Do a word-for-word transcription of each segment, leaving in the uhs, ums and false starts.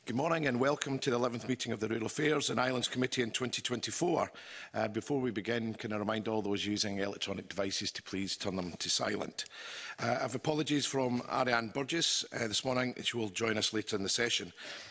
Good morning and welcome to the eleventh meeting of the Rural Affairs and Islands Committee in twenty twenty-four. Uh, before we begin, can I remind all those using electronic devices to please turn them to silent. Uh, I have apologies from Ariane Burgess uh, this morning. She will join us later in the session.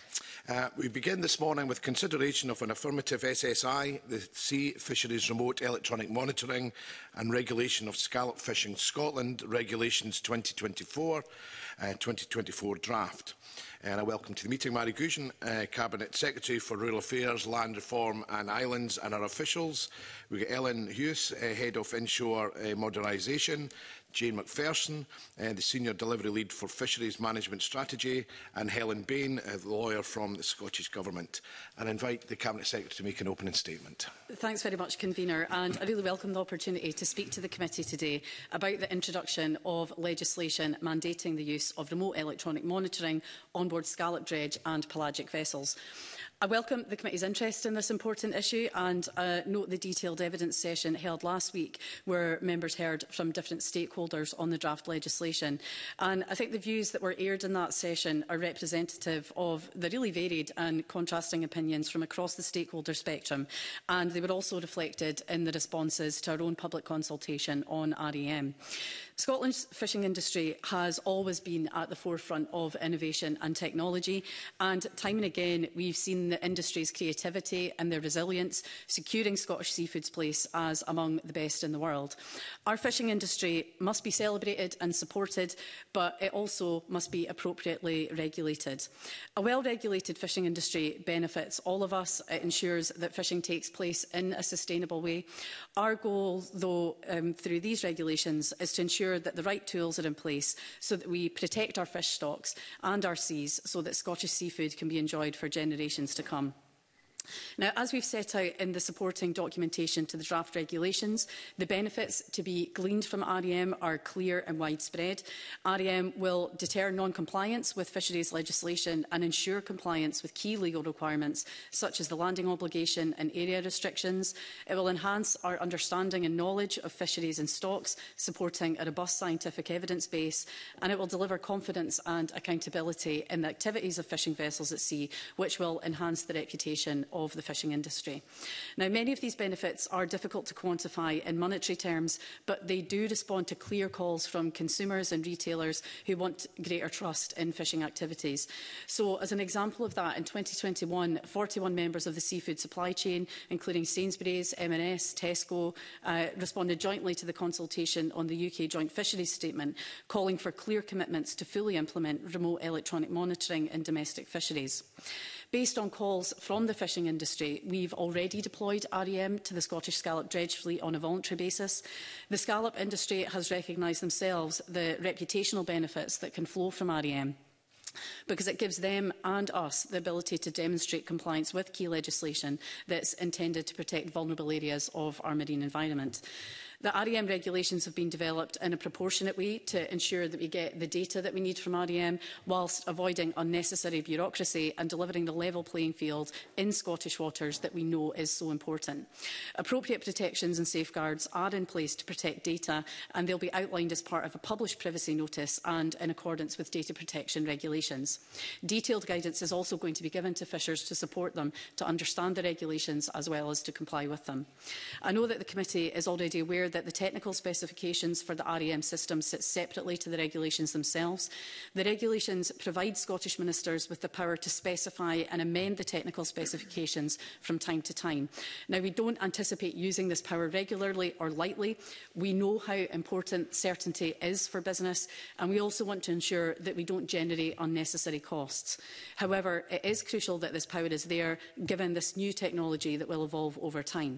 Uh, we begin this morning with consideration of an affirmative S S I, the Sea Fisheries Remote Electronic Monitoring and Regulation of Scallop Fishing Scotland Regulations twenty twenty-four twenty twenty-four draft. And I welcome to the meeting Mary Gougeon, uh, Cabinet Secretary for Rural Affairs, Land Reform and Islands, and our officials. We've got Ellen Hughes, uh, Head of Inshore uh, Modernisation, Jane McPherson, uh, the Senior Delivery Lead for Fisheries Management Strategy, and Helen Bain, uh, the lawyer from the Scottish Government. And I invite the Cabinet Secretary to make an opening statement. Thanks very much, Convener. And I really welcome the opportunity to speak to the committee today about the introduction of legislation mandating the use of remote electronic monitoring on board scallop dredge and pelagic vessels. I welcome the committee's interest in this important issue and uh, note the detailed evidence session held last week where members heard from different stakeholders on the draft legislation. And I think the views that were aired in that session are representative of the really varied and contrasting opinions from across the stakeholder spectrum, and they were also reflected in the responses to our own public consultation on R E M. Scotland's fishing industry has always been at the forefront of innovation and technology, and time and again we've seen the industry's creativity and their resilience securing Scottish seafood's place as among the best in the world. Our fishing industry must be celebrated and supported, but it also must be appropriately regulated. A well-regulated fishing industry benefits all of us. It ensures that fishing takes place in a sustainable way. Our goal, though, um, through these regulations is to ensure that the right tools are in place so that we protect our fish stocks and our seas so that Scottish seafood can be enjoyed for generations to come. Now, as we've set out in the supporting documentation to the draft regulations, the benefits to be gleaned from R E M are clear and widespread. R E M will deter non-compliance with fisheries legislation and ensure compliance with key legal requirements such as the landing obligation and area restrictions. It will enhance our understanding and knowledge of fisheries and stocks, supporting a robust scientific evidence base, and it will deliver confidence and accountability in the activities of fishing vessels at sea, which will enhance the reputation of the fishing industry. Now, many of these benefits are difficult to quantify in monetary terms, but they do respond to clear calls from consumers and retailers who want greater trust in fishing activities. So, as an example of that, in twenty twenty-one, forty-one members of the seafood supply chain, including Sainsbury's, M and S, Tesco, uh, responded jointly to the consultation on the U K Joint Fisheries Statement, calling for clear commitments to fully implement remote electronic monitoring in domestic fisheries. Based on calls from the fishing industry, we've already deployed R E M to the Scottish scallop dredge fleet on a voluntary basis. The scallop industry has recognised themselves the reputational benefits that can flow from R E M, because it gives them and us the ability to demonstrate compliance with key legislation that's intended to protect vulnerable areas of our marine environment. The R E M regulations have been developed in a proportionate way to ensure that we get the data that we need from R E M whilst avoiding unnecessary bureaucracy and delivering the level playing field in Scottish waters that we know is so important. Appropriate protections and safeguards are in place to protect data, and they'll be outlined as part of a published privacy notice and in accordance with data protection regulations. Detailed guidance is also going to be given to fishers to support them to understand the regulations as well as to comply with them. I know that the committee is already aware that the technical specifications for the R E M system sit separately to the regulations themselves. The regulations provide Scottish ministers with the power to specify and amend the technical specifications from time to time. Now, we don't anticipate using this power regularly or lightly. We know how important certainty is for business, and we also want to ensure that we don't generate unnecessary costs. However, it is crucial that this power is there, given this new technology that will evolve over time.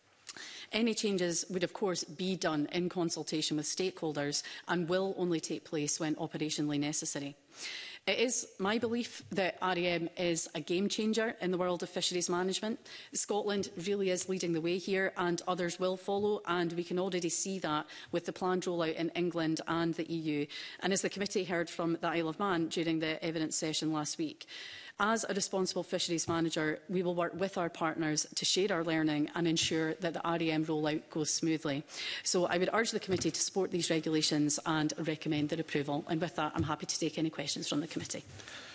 Any changes would, of course, be done in consultation with stakeholders and will only take place when operationally necessary. It is my belief that R E M is a game changer in the world of fisheries management. Scotland really is leading the way here, and others will follow, and we can already see that with the planned rollout in England and the E U. And as the committee heard from the Isle of Man during the evidence session last week, as a responsible fisheries manager, we will work with our partners to share our learning and ensure that the R E M rollout goes smoothly. So I would urge the committee to support these regulations and recommend their approval. And with that, I'm happy to take any questions from the committee.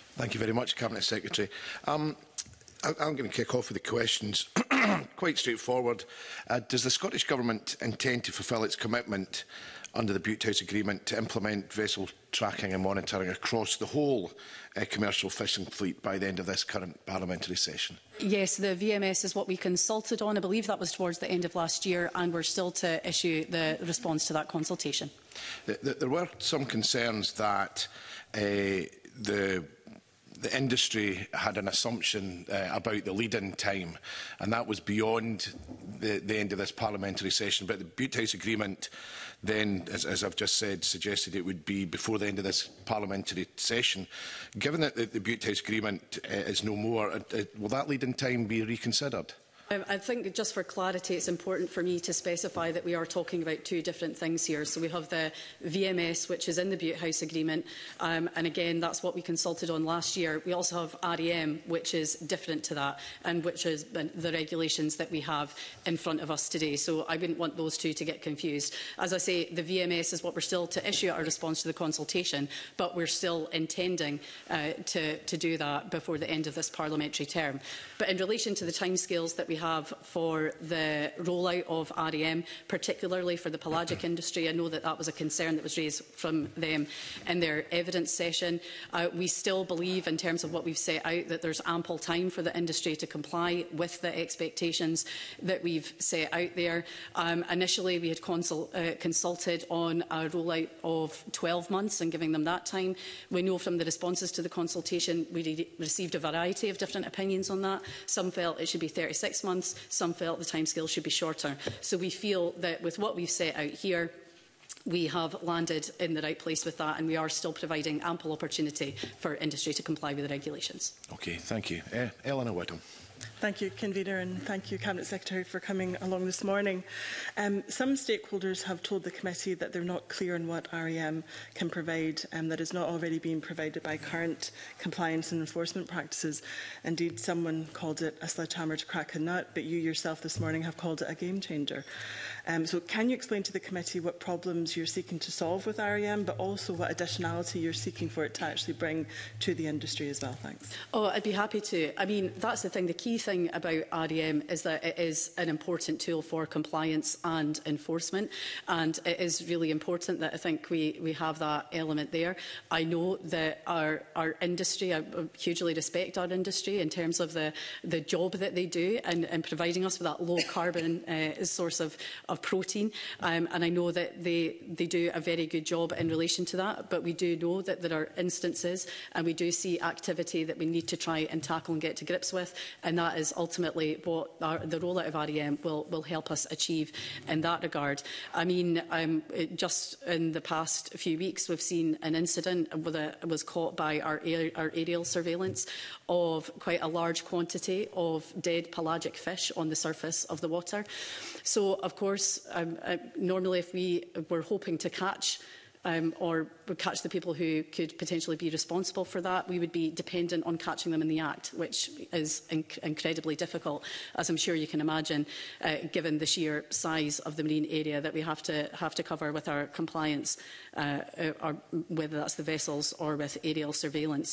Thank you very much, Cabinet Secretary. Um, I I'm going to kick off with the questions. Quite straightforward. Uh, does the Scottish Government intend to fulfil its commitment under the Butte House Agreement to implement vessel tracking and monitoring across the whole uh, commercial fishing fleet by the end of this current parliamentary session? Yes, the V M S is what we consulted on. I believe that was towards the end of last year, and we're still to issue the response to that consultation. The, the, there were some concerns that uh, the the industry had an assumption uh, about the lead-in time, and that was beyond the, the end of this parliamentary session. But the Butte House Agreement then, as, as I've just said, suggested it would be before the end of this parliamentary session. Given that the, the Butte House Agreement uh, is no more, uh, uh, will that lead-in time be reconsidered? Um, I think just for clarity, it's important for me to specify that we are talking about two different things here. So we have the V M S, which is in the Butte House Agreement, um, and again, that's what we consulted on last year. We also have R E M, which is different to that, and which is the regulations that we have in front of us today. So I wouldn't want those two to get confused. As I say, the V M S is what we're still to issue our response to the consultation, but we're still intending uh, to, to do that before the end of this parliamentary term. But in relation to the timescales that we have for the rollout of R E M, particularly for the pelagic industry, I know that that was a concern that was raised from them in their evidence session. Uh, we still believe, in terms of what we've set out, that there's ample time for the industry to comply with the expectations that we've set out there. Um, initially, we had consul uh, consulted on a rollout of twelve months and giving them that time. We know from the responses to the consultation we re received a variety of different opinions on that. Some felt it should be thirty-six months. Some felt the timescale should be shorter. So we feel that with what we've set out here, we have landed in the right place with that, and we are still providing ample opportunity for industry to comply with the regulations. Okay, thank you. Uh, Eleanor Whittam. Thank you, Convener, and thank you, Cabinet Secretary, for coming along this morning. Um, some stakeholders have told the committee that they're not clear on what R E M can provide um, that is not already being provided by current compliance and enforcement practices. Indeed, someone called it a sledgehammer to crack a nut, but you yourself this morning have called it a game changer. Um, so can you explain to the committee what problems you're seeking to solve with R E M, but also what additionality you're seeking for it to actually bring to the industry as well? Thanks. Oh, I'd be happy to. I mean, that's the thing. The key thing about R E M is that it is an important tool for compliance and enforcement, and it is really important that I think we, we have that element there. I know that our, our industry, I hugely respect our industry in terms of the, the job that they do and, and providing us with that low carbon uh, source of, of protein, um, and I know that they, they do a very good job in relation to that, but we do know that there are instances and we do see activity that we need to try and tackle and get to grips with, and that is ultimately what our, the rollout of R E M will, will help us achieve in that regard. I mean, um, it, just in the past few weeks we've seen an incident that was caught by our, air, our aerial surveillance of quite a large quantity of dead pelagic fish on the surface of the water. So, of course, um, uh, normally if we were hoping to catch Um, or would catch the people who could potentially be responsible for that, we would be dependent on catching them in the act, which is inc incredibly difficult, as I'm sure you can imagine, uh, given the sheer size of the marine area that we have to have to cover with our compliance, uh, or whether that's the vessels or with aerial surveillance.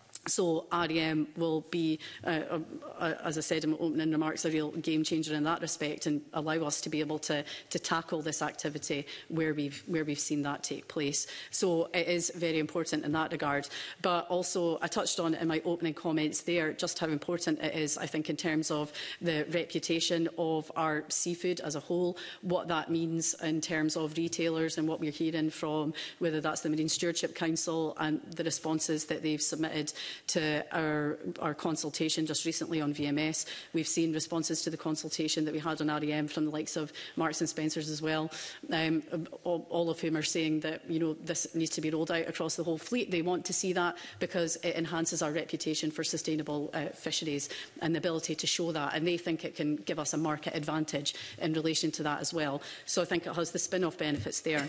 So R E M will be, uh, uh, as I said in my opening remarks, a real game changer in that respect, and allow us to be able to, to tackle this activity where we've, where we've seen that take place. So it is very important in that regard. But also, I touched on in my opening comments there just how important it is, I think, in terms of the reputation of our seafood as a whole, what that means in terms of retailers and what we're hearing from, whether that's the Marine Stewardship Council and the responses that they've submitted to our, our consultation just recently on V M S. We've seen responses to the consultation that we had on R E M from the likes of Marks and Spencers as well, um, all, all of whom are saying that, you know, this needs to be rolled out across the whole fleet. They want to see that because it enhances our reputation for sustainable uh, fisheries and the ability to show that, and they think it can give us a market advantage in relation to that as well. So I think it has the spin-off benefits there.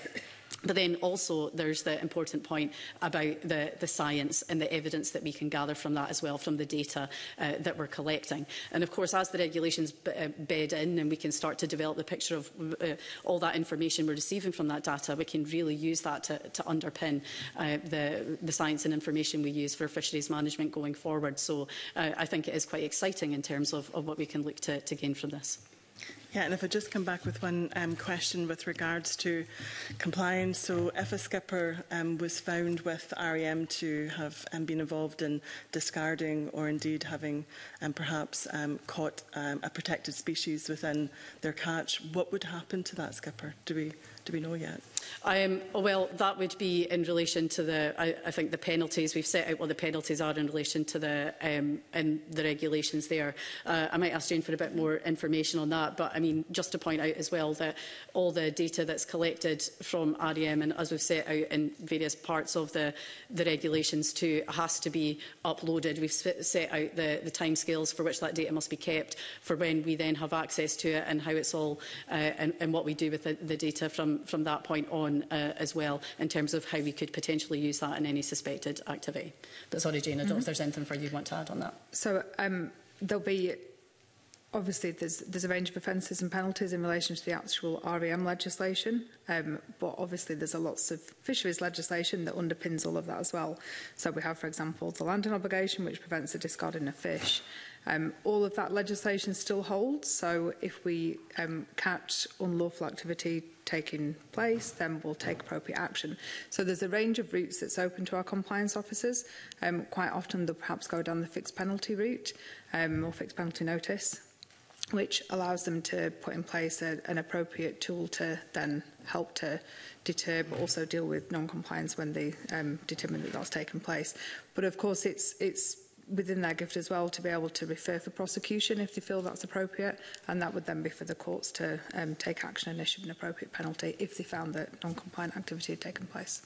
But then also there's the important point about the, the science and the evidence that we can gather from that as well, from the data uh, that we're collecting. And of course, as the regulations b uh, bed in and we can start to develop the picture of uh, all that information we're receiving from that data, we can really use that to, to underpin uh, the, the science and information we use for fisheries management going forward. So uh, I think it is quite exciting in terms of, of what we can look to, to gain from this. Yeah, and if I just come back with one um, question with regards to compliance. So if a skipper um, was found with R E M to have um, been involved in discarding or indeed having um, perhaps um, caught um, a protected species within their catch, what would happen to that skipper? Do we, do we know yet? Um, well, that would be in relation to the, I, I think, the penalties. We've set out what the penalties are in relation to the, um, in the regulations there. Uh, I might ask Jane for a bit more information on that, but I mean, just to point out as well that all the data that's collected from R E M, and as we've set out in various parts of the, the regulations too, has to be uploaded. We've set out the, the timescales for which that data must be kept, for when we then have access to it and how it's all, uh, and, and what we do with the, the data from, from that point on uh, as well, in terms of how we could potentially use that in any suspected activity. But sorry, Jane, I don't mm-hmm. know if there's anything further you want to add on that. So um, there'll be, obviously there's, there's a range of offences and penalties in relation to the actual R E M legislation, um, but obviously there's a lots of fisheries legislation that underpins all of that as well. So we have, for example, the landing obligation, which prevents the discarding of fish. Um, all of that legislation still holds, so if we um, catch unlawful activity taking place, then we'll take appropriate action. So there's a range of routes that's open to our compliance officers. Um, quite often they'll perhaps go down the fixed penalty route um, or fixed penalty notice, which allows them to put in place a, an appropriate tool to then help to deter, but also deal with non-compliance when they um, determine that that's taken place. But of course, it's it's within their gift as well to be able to refer for prosecution if they feel that's appropriate, and that would then be for the courts to um, take action and issue an appropriate penalty if they found that non-compliant activity had taken place.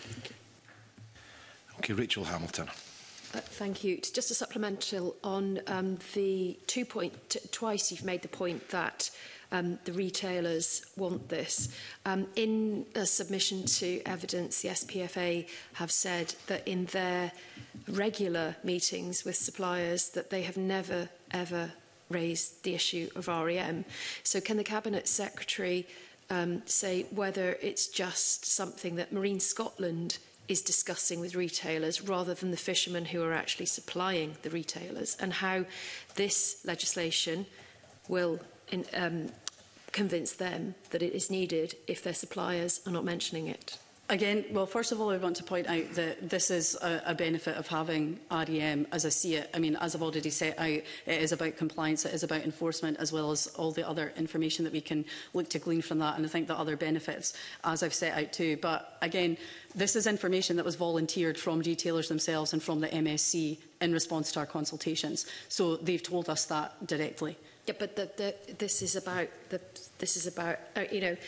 Okay, Rachel Hamilton. Uh, thank you. Just a supplemental on um, the two point, t twice you've made the point that um, the retailers want this. Um, in a submission to evidence, the S P F A have said that in their regular meetings with suppliers that they have never, ever raised the issue of R E M. So can the Cabinet Secretary um, say whether it's just something that Marine Scotland is discussing with retailers rather than the fishermen who are actually supplying the retailers, and how this legislation will in, um, convince them that it is needed if their suppliers are not mentioning it? Again, well, first of all, I want to point out that this is a, a benefit of having R E M as I see it. I mean, as I've already set out, it is about compliance, it is about enforcement, as well as all the other information that we can look to glean from that. And I think the other benefits, as I've set out too. But again, this is information that was volunteered from retailers themselves and from the M S C in response to our consultations. So they've told us that directly. Yeah, but the, the, this is about the. This is about uh, you know.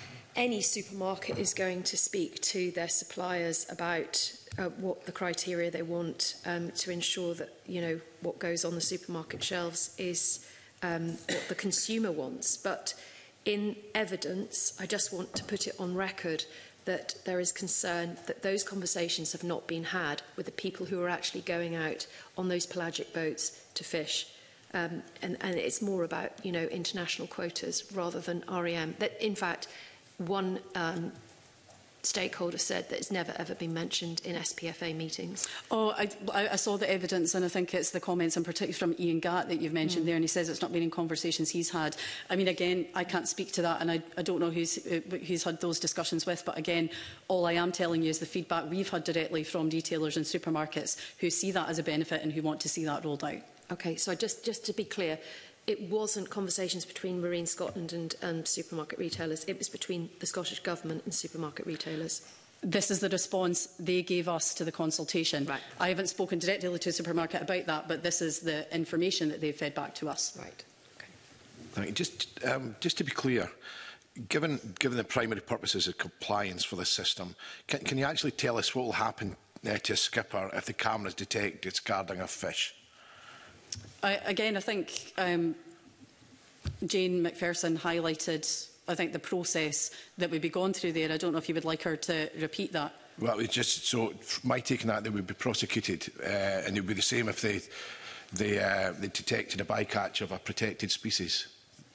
Any supermarket is going to speak to their suppliers about uh, what the criteria they want um, to ensure that, you know, what goes on the supermarket shelves is um, what the consumer wants. But in evidence, I just want to put it on record that there is concern that those conversations have not been had with the people who are actually going out on those pelagic boats to fish. Um, and, and it's more about, you know, international quotas rather than R E M. That, in fact, one um, stakeholder said that it's never ever been mentioned in S P F A meetings. Oh, I, I saw the evidence, and I think it's the comments in particular from Ian Gatt that you've mentioned mm. there, and he says it's not been in conversations he's had. I mean, again, I can't speak to that, and I, I don't know who's, uh, who's had those discussions with, but again, all I am telling you is the feedback we've had directly from retailers and supermarkets who see that as a benefit and who want to see that rolled out. Okay, so just, just to be clear, it wasn't conversations between Marine Scotland and um, supermarket retailers. It was between the Scottish Government and supermarket retailers. This is the response they gave us to the consultation. Right. I haven't spoken directly to a supermarket about that, but this is the information that they've fed back to us. Right. Okay. Thank you. Just, um, just to be clear, given, given the primary purposes of compliance for this system, can, can you actually tell us what will happen uh, to a skipper if the cameras detect discarding of fish? I, again, I think um, Jane McPherson highlighted I think, the process that would be gone through there. I don't know if you would like her to repeat that. Well, it's just so my take on that, they would be prosecuted, uh, and it would be the same if they they, uh, they detected a bycatch of a protected species.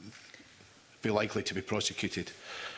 Be likely to be prosecuted.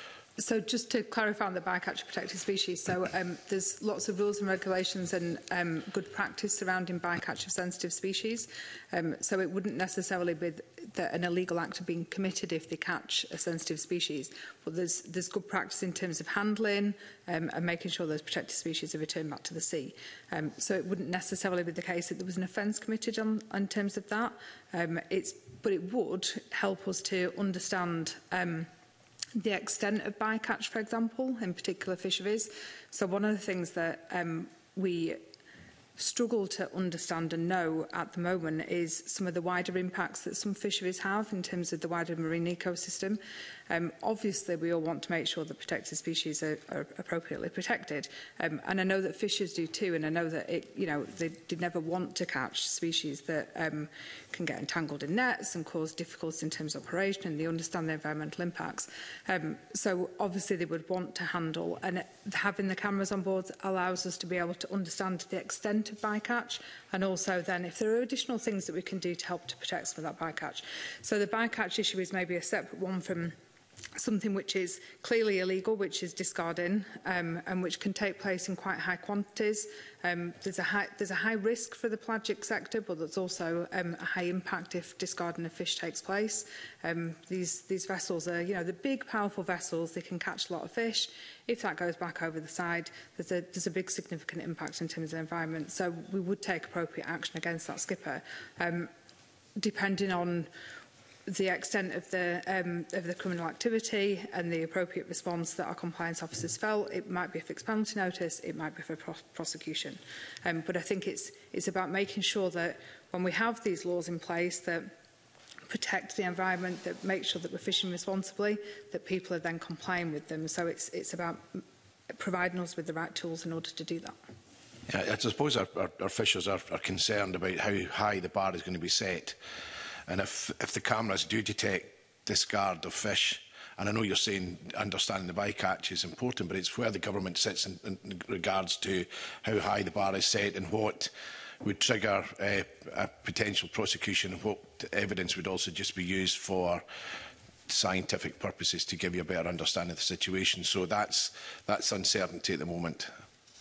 So just to clarify on the bycatch of protected species, so um, there's lots of rules and regulations and um, good practice surrounding bycatch of sensitive species. Um, so it wouldn't necessarily be that an illegal act being committed if they catch a sensitive species, but there's, there's good practice in terms of handling um, and making sure those protected species are returned back to the sea. Um, so it wouldn't necessarily be the case that there was an offence committed on, in terms of that. Um, it's, but it would help us to understand um, the extent of bycatch, for example, in particular fisheries. So one of the things that um, we struggle to understand and know at the moment is some of the wider impacts that some fisheries have in terms of the wider marine ecosystem. Um, obviously, we all want to make sure that protected species are, are appropriately protected, um, and I know that fishers do too. And I know that it, you know, they did never want to catch species that um, can get entangled in nets and cause difficulties in terms of operation, and they understand the environmental impacts. Um, so obviously, they would want to handle, and having the cameras on board allows us to be able to understand the extent of bycatch, and also then if there are additional things that we can do to help to protect some of that bycatch. So the bycatch issue is maybe a separate one from something which is clearly illegal, which is discarding, um, and which can take place in quite high quantities. Um, there's, a high, there's a high risk for the pelagic sector, but there's also um, a high impact if discarding of fish takes place. Um, these, these vessels are, you know, the big, powerful vessels. They can catch a lot of fish. If that goes back over the side, there's a, there's a big significant impact in terms of the environment. So we would take appropriate action against that skipper, um, depending on the extent of the, um, of the criminal activity and the appropriate response that our compliance officers felt. It might be a fixed penalty notice, it might be for pro prosecution. Um, but I think it's, it's about making sure that when we have these laws in place that protect the environment, that make sure that we're fishing responsibly, that people are then complying with them. So it's, it's about providing us with the right tools in order to do that. Yeah, I suppose our, our, our fishers are, are concerned about how high the bar is going to be set. And if, if the cameras do detect discard of fish, and I know you're saying understanding the bycatch is important, but it's where the government sits in, in regards to how high the bar is set and what would trigger uh, a potential prosecution, and what evidence would also just be used for scientific purposes to give you a better understanding of the situation. So that's, that's uncertainty at the moment.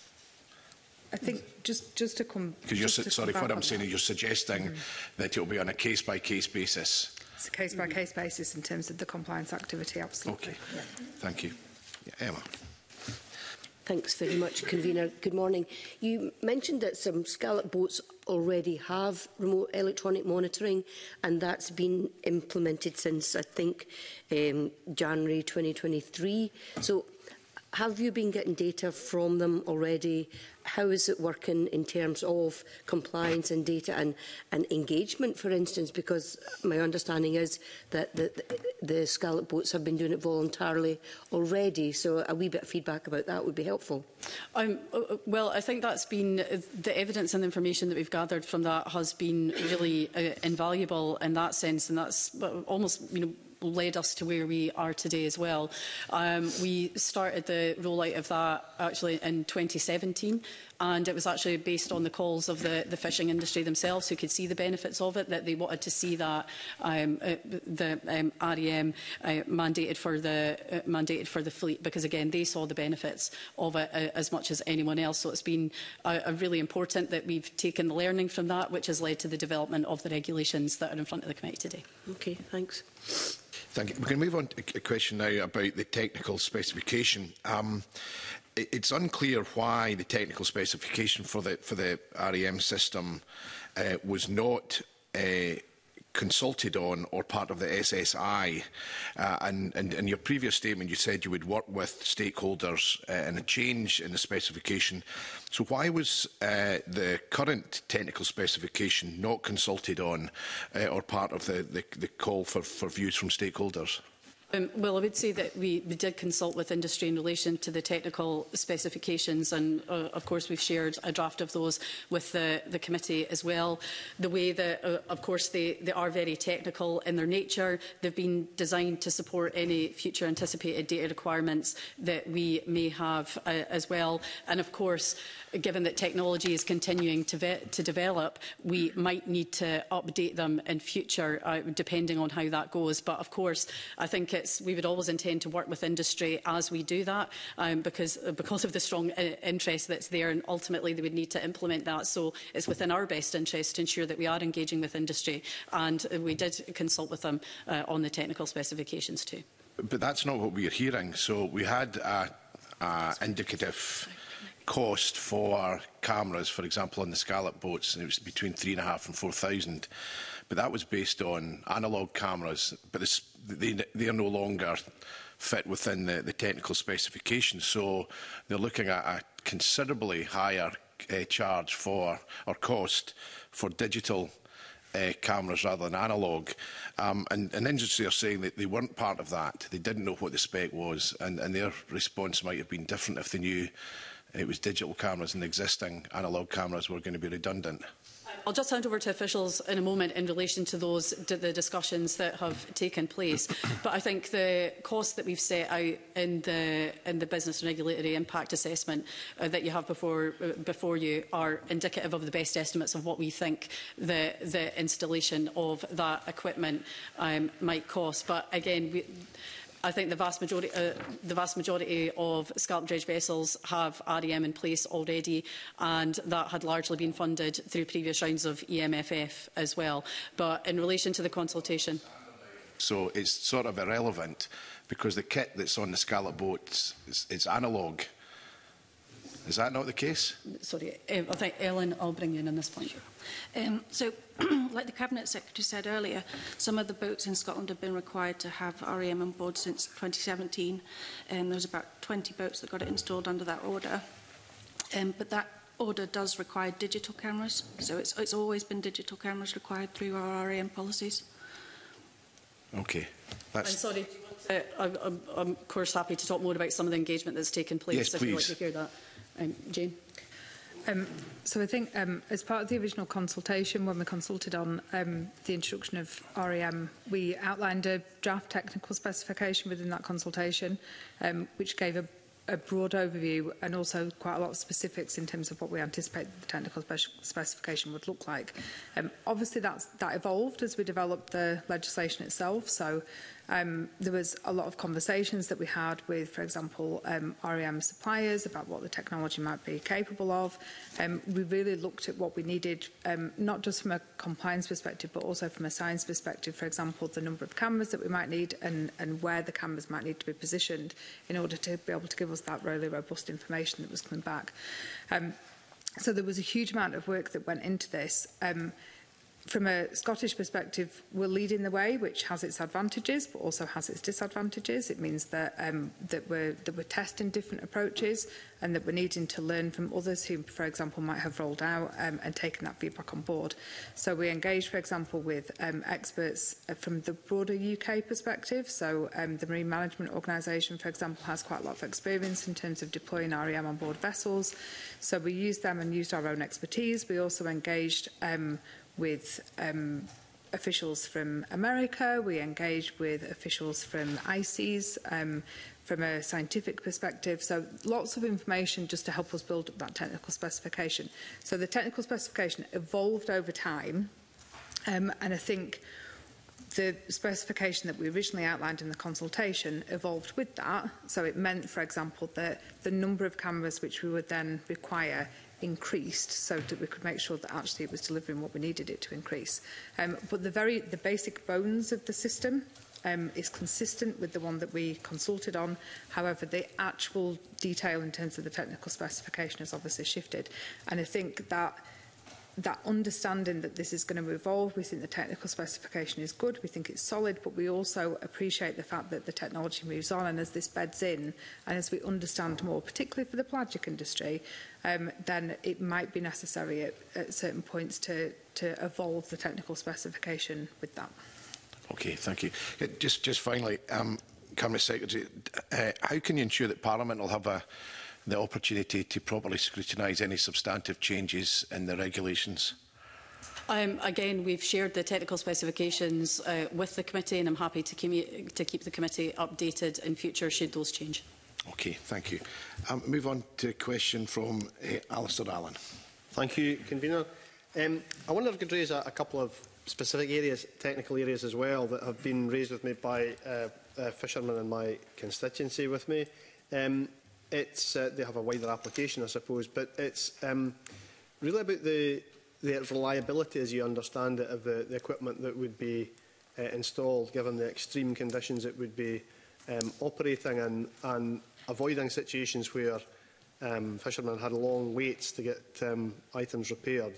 I think just just to come. Because you're sorry, what I'm saying is you're suggesting mm-hmm. that it will be on a case by case basis. It's a case by case basis in terms of the compliance activity. Absolutely. Okay. Yeah. Thank you, yeah, Emma. Thanks very much, Convener. Good morning. You mentioned that some scallop boats already have remote electronic monitoring, and that's been implemented since, I think, um, January twenty twenty-three. So, have you been getting data from them already? How is it working in terms of compliance and data and, and engagement, for instance? Because my understanding is that the, the, the scallop boats have been doing it voluntarily already, so a wee bit of feedback about that would be helpful. Um, well, I think that's been, the evidence and the information that we've gathered from that has been really uh, invaluable in that sense, and that's almost, you know, led us to where we are today as well. Um, we started the rollout of that actually in twenty seventeen, and it was actually based on the calls of the, the fishing industry themselves, who could see the benefits of it, that they wanted to see that um, uh, the um, R E M uh, mandated for the uh, mandated for the fleet, because again they saw the benefits of it uh, as much as anyone else. So it's been uh, uh, really important that we've taken the learning from that, which has led to the development of the regulations that are in front of the committee today. Okay, thanks. Thank you. We can move on to a question now about the technical specification. Um, it, it's unclear why the technical specification for the for the R E M system uh, was not uh, consulted on or part of the S S I. Uh, and, and in your previous statement, you said you would work with stakeholders uh, in a change in the specification. So why was uh, the current technical specification not consulted on uh, or part of the, the, the call for, for views from stakeholders? Um, well, I would say that we, we did consult with industry in relation to the technical specifications, and uh, of course we've shared a draft of those with the, the committee as well. The way that, uh, of course, they, they are very technical in their nature. They've been designed to support any future anticipated data requirements that we may have uh, as well. And of course, given that technology is continuing to, to develop, we might need to update them in future, uh, depending on how that goes. But of course, I think it's, we would always intend to work with industry as we do that, um, because, because of the strong uh, interest that's there, and ultimately they would need to implement that. So it's within our best interest to ensure that we are engaging with industry, and uh, we did consult with them uh, on the technical specifications too. But that's not what we're hearing. So we had a, a indicative cost for cameras, for example, on the scallop boats, and it was between three and a half and four thousand. But that was based on analogue cameras, but this, they, they are no longer fit within the, the technical specifications. So they're looking at a considerably higher uh, charge for, or cost for digital Uh, cameras rather than analogue. Um, and, and industry are saying that they weren't part of that. They didn't know what the spec was, and, and their response might have been different if they knew it was digital cameras and the existing analogue cameras were going to be redundant. I'll just hand over to officials in a moment in relation to those to the discussions that have taken place. But I think the costs that we've set out in the in the business and regulatory impact assessment uh, that you have before uh, before you are indicative of the best estimates of what we think the the installation of that equipment um, might cost. But again, we, I think the vast majority, uh, the vast majority of scallop dredge vessels have R E M in place already, and that had largely been funded through previous rounds of E M F F as well. But in relation to the consultation, so it's sort of irrelevant because the kit that's on the scallop boats is, is analogue. Is that not the case? Sorry, um, I think Ellen, I'll bring you in on this point. Sure. Um, so, like the Cabinet Secretary said earlier, some of the boats in Scotland have been required to have R E M on board since twenty seventeen. Um, there was about twenty boats that got it installed under that order. Um, but that order does require digital cameras, so it's, it's always been digital cameras required through our R E M policies. Okay. That's... I'm sorry. Uh, I'm, I'm, I'm of course happy to talk more about some of the engagement that's taken place. Yes, if please. you'd like to hear that. Um, Jane? Um, so I think um, as part of the original consultation, when we consulted on um, the introduction of R E M, we outlined a draft technical specification within that consultation, um, which gave a, a broad overview and also quite a lot of specifics in terms of what we anticipate the technical spec specification would look like. Um, obviously, that's, that evolved as we developed the legislation itself. So Um, there was a lot of conversations that we had with, for example, um, R E M suppliers about what the technology might be capable of. Um, we really looked at what we needed, um, not just from a compliance perspective, but also from a science perspective. For example, the number of cameras that we might need and, and where the cameras might need to be positioned in order to be able to give us that really robust information that was coming back. Um, so there was a huge amount of work that went into this. Um, From a Scottish perspective, we're leading the way, which has its advantages, but also has its disadvantages. It means that, um, that, we're, that we're testing different approaches and that we're needing to learn from others who, for example, might have rolled out um, and taken that feedback on board. So we engage, for example, with um, experts from the broader U K perspective. So um, the Marine Management Organisation, for example, has quite a lot of experience in terms of deploying R E M on board vessels. So we used them and used our own expertise. We also engaged um, with um, officials from America, we engaged with officials from I C E S, um, from a scientific perspective. So lots of information just to help us build up that technical specification. So the technical specification evolved over time, um, and I think the specification that we originally outlined in the consultation evolved with that. So it meant, for example, that the number of cameras which we would then require increased so that we could make sure that actually it was delivering what we needed it to increase. Um, but the very the basic bones of the system um, is consistent with the one that we consulted on. However, the actual detail in terms of the technical specification has obviously shifted. And I think that that understanding that this is going to evolve, we think the technical specification is good, we think it's solid, but we also appreciate the fact that the technology moves on, and as this beds in, and as we understand more, particularly for the pelagic industry, um, then it might be necessary at, at certain points to, to evolve the technical specification with that. Okay, thank you. Just, just finally, um, Cabinet Secretary, uh, how can you ensure that Parliament will have a, the opportunity to properly scrutinise any substantive changes in the regulations? Um, again, we've shared the technical specifications uh, with the committee, and I'm happy to, to keep the committee updated in future should those change. Okay, thank you. Um, move on to a question from uh, Alistair Allen. Thank you, Convener. Um, I wonder if I could raise a, a couple of specific areas, technical areas as well, that have been raised with me by uh, uh, fishermen in my constituency with me. Um, it's, uh, they have a wider application, I suppose, but it's um, really about the, the reliability, as you understand it, of the, the equipment that would be uh, installed, given the extreme conditions it would be um, operating in, and avoiding situations where um, fishermen had long waits to get um, items repaired.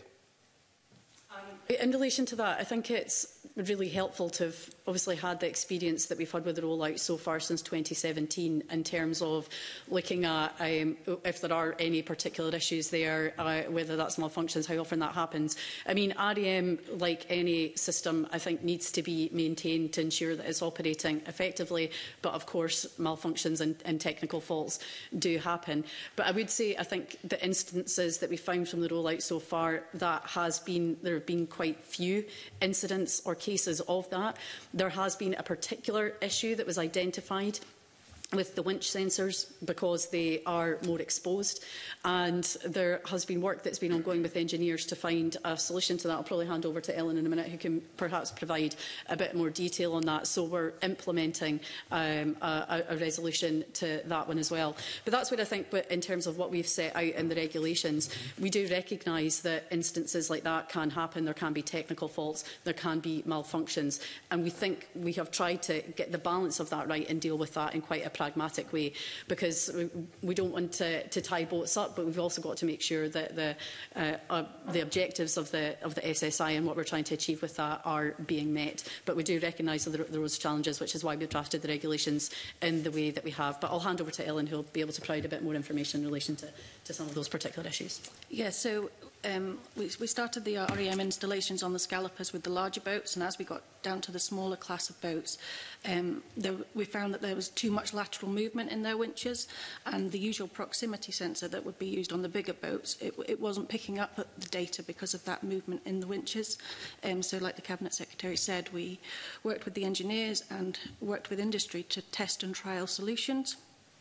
In relation to that, I think it's really helpful to have obviously had the experience that we've had with the rollout so far since twenty seventeen in terms of looking at um, if there are any particular issues there, uh, whether that's malfunctions, how often that happens. I mean, R E M, like any system, I think needs to be maintained to ensure that it's operating effectively, but of course malfunctions and, and technical faults do happen. But I would say I think the instances that we found from the rollout so far, that has been, there have been quite few incidents or cases of that. There has been a particular issue that was identified with the winch sensors because they are more exposed, and there has been work that's been ongoing with engineers to find a solution to that. I'll probably hand over to Ellen in a minute, who can perhaps provide a bit more detail on that. So we're implementing um, a, a resolution to that one as well. But that's what I think, but in terms of what we've set out in the regulations, we do recognise that instances like that can happen. There can be technical faults, there can be malfunctions, and we think we have tried to get the balance of that right and deal with that in quite a pragmatic way, because we don't want to, to tie boats up, but we've also got to make sure that the, uh, uh, the objectives of the, of the S S I and what we're trying to achieve with that are being met. But we do recognise that there, there was challenges, which is why we've drafted the regulations in the way that we have. But I'll hand over to Ellen, who will be able to provide a bit more information in relation to, to some of those particular issues. Yeah, so um, we, we started the R E M installations on the scallopers with the larger boats, and as we got down to the smaller class of boats, um, there, we found that there was too much lateral movement in their winches, and the usual proximity sensor that would be used on the bigger boats, it, it wasn't picking up the data because of that movement in the winches. Um, so like the Cabinet Secretary said, we worked with the engineers and worked with industry to test and trial solutions.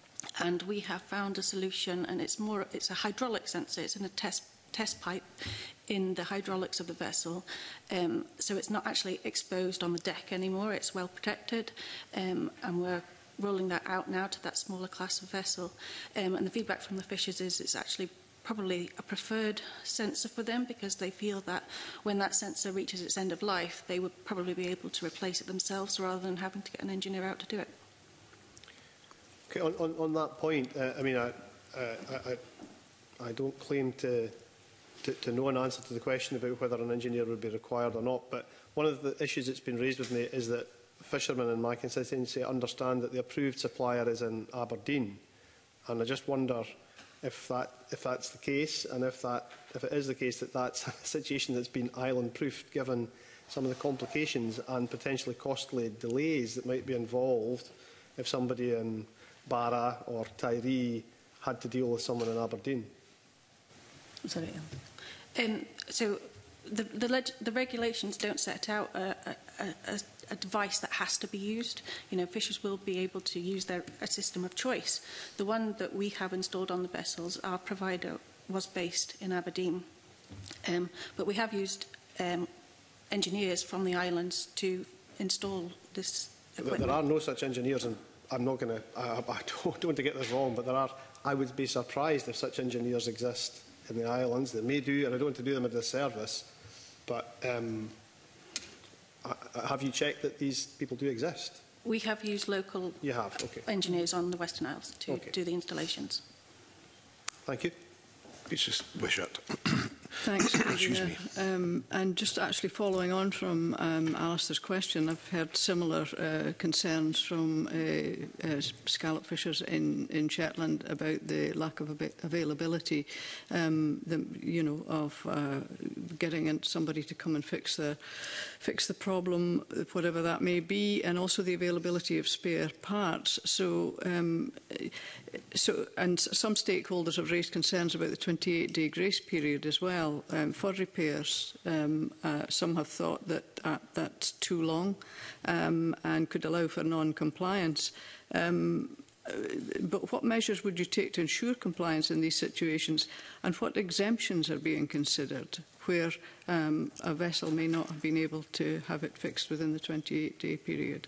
And we have found a solution, and it's more, it's a hydraulic sensor, it's in a test, test pipe in the hydraulics of the vessel. Um, so it's not actually exposed on the deck anymore, it's well protected, um, and we're rolling that out now to that smaller class of vessel. Um, and the feedback from the fishers is it's actually probably a preferred sensor for them, because they feel that when that sensor reaches its end of life, they would probably be able to replace it themselves rather than having to get an engineer out to do it. Okay, on, on, on that point, uh, I mean, I, uh, I, I don't claim to, to, to know an answer to the question about whether an engineer would be required or not, but one of the issues that's been raised with me is that fishermen in my constituency understand that the approved supplier is in Aberdeen, and I just wonder if, that, if that's the case, and if, that, if it is the case that that's a situation that's been island-proofed, given some of the complications and potentially costly delays that might be involved if somebody in Barra or Tyree had to deal with someone in Aberdeen. Sorry. Um, so the, the, leg the regulations don't set out a, a, a, a device that has to be used. You know, fishers will be able to use their a system of choice. The one that we have installed on the vessels, our provider was based in Aberdeen, um, but we have used um, engineers from the islands to install this equipment. There are no such engineers, and I'm not going to, I, I don't, don't want to get this wrong, but there are, I would be surprised if such engineers exist in the islands. They may do, and I don't want to do them a disservice, but um, have you checked that these people do exist? We have used local you have? Okay. engineers on the Western Isles to okay. do the installations. Thank you. It's just Wishart. Thanks, Excuse me. um, and just actually following on from um, Alistair's question, I've heard similar uh, concerns from uh, uh, scallop fishers in, in Shetland about the lack of av availability, um, the, you know, of uh, getting in somebody to come and fix the fix the problem, whatever that may be, and also the availability of spare parts. So, um, so and some stakeholders have raised concerns about the twenty-eight day grace period as well um, for repairs. Um, uh, some have thought that uh, that's too long um, and could allow for non-compliance. Um, But what measures would you take to ensure compliance in these situations, and what exemptions are being considered where um, a vessel may not have been able to have it fixed within the twenty-eight day period?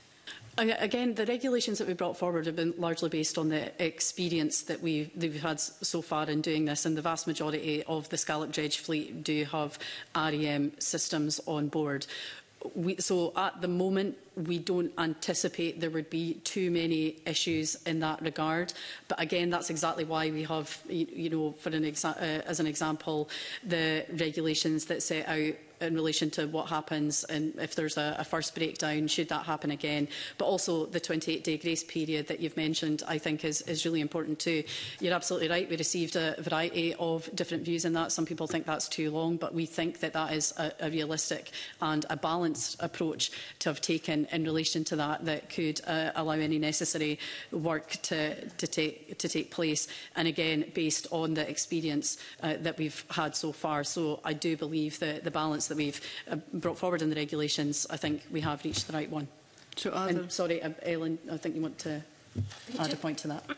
Again, the regulations that we brought forward have been largely based on the experience that, we, that we've had so far in doing this, and the vast majority of the scallop dredge fleet do have R E M systems on board. We, so at the moment, we don't anticipate there would be too many issues in that regard. But again, that's exactly why we have, you, you know, for an exa uh, as an example, the regulations that set out in relation to what happens and if there's a, a first breakdown, should that happen again. But also the twenty-eight day grace period that you've mentioned, I think is, is really important too. You're absolutely right. We received a variety of different views in that. Some people think that's too long, but we think that that is a, a realistic and a balanced approach to have taken in relation to that, that could uh, allow any necessary work to, to, take, to take place. And again, based on the experience uh, that we've had so far. So I do believe that the balance that we've uh, brought forward in the regulations, I think we have reached the right one. So are and, there... Sorry, uh, Ellen, I think you want to add a point to that.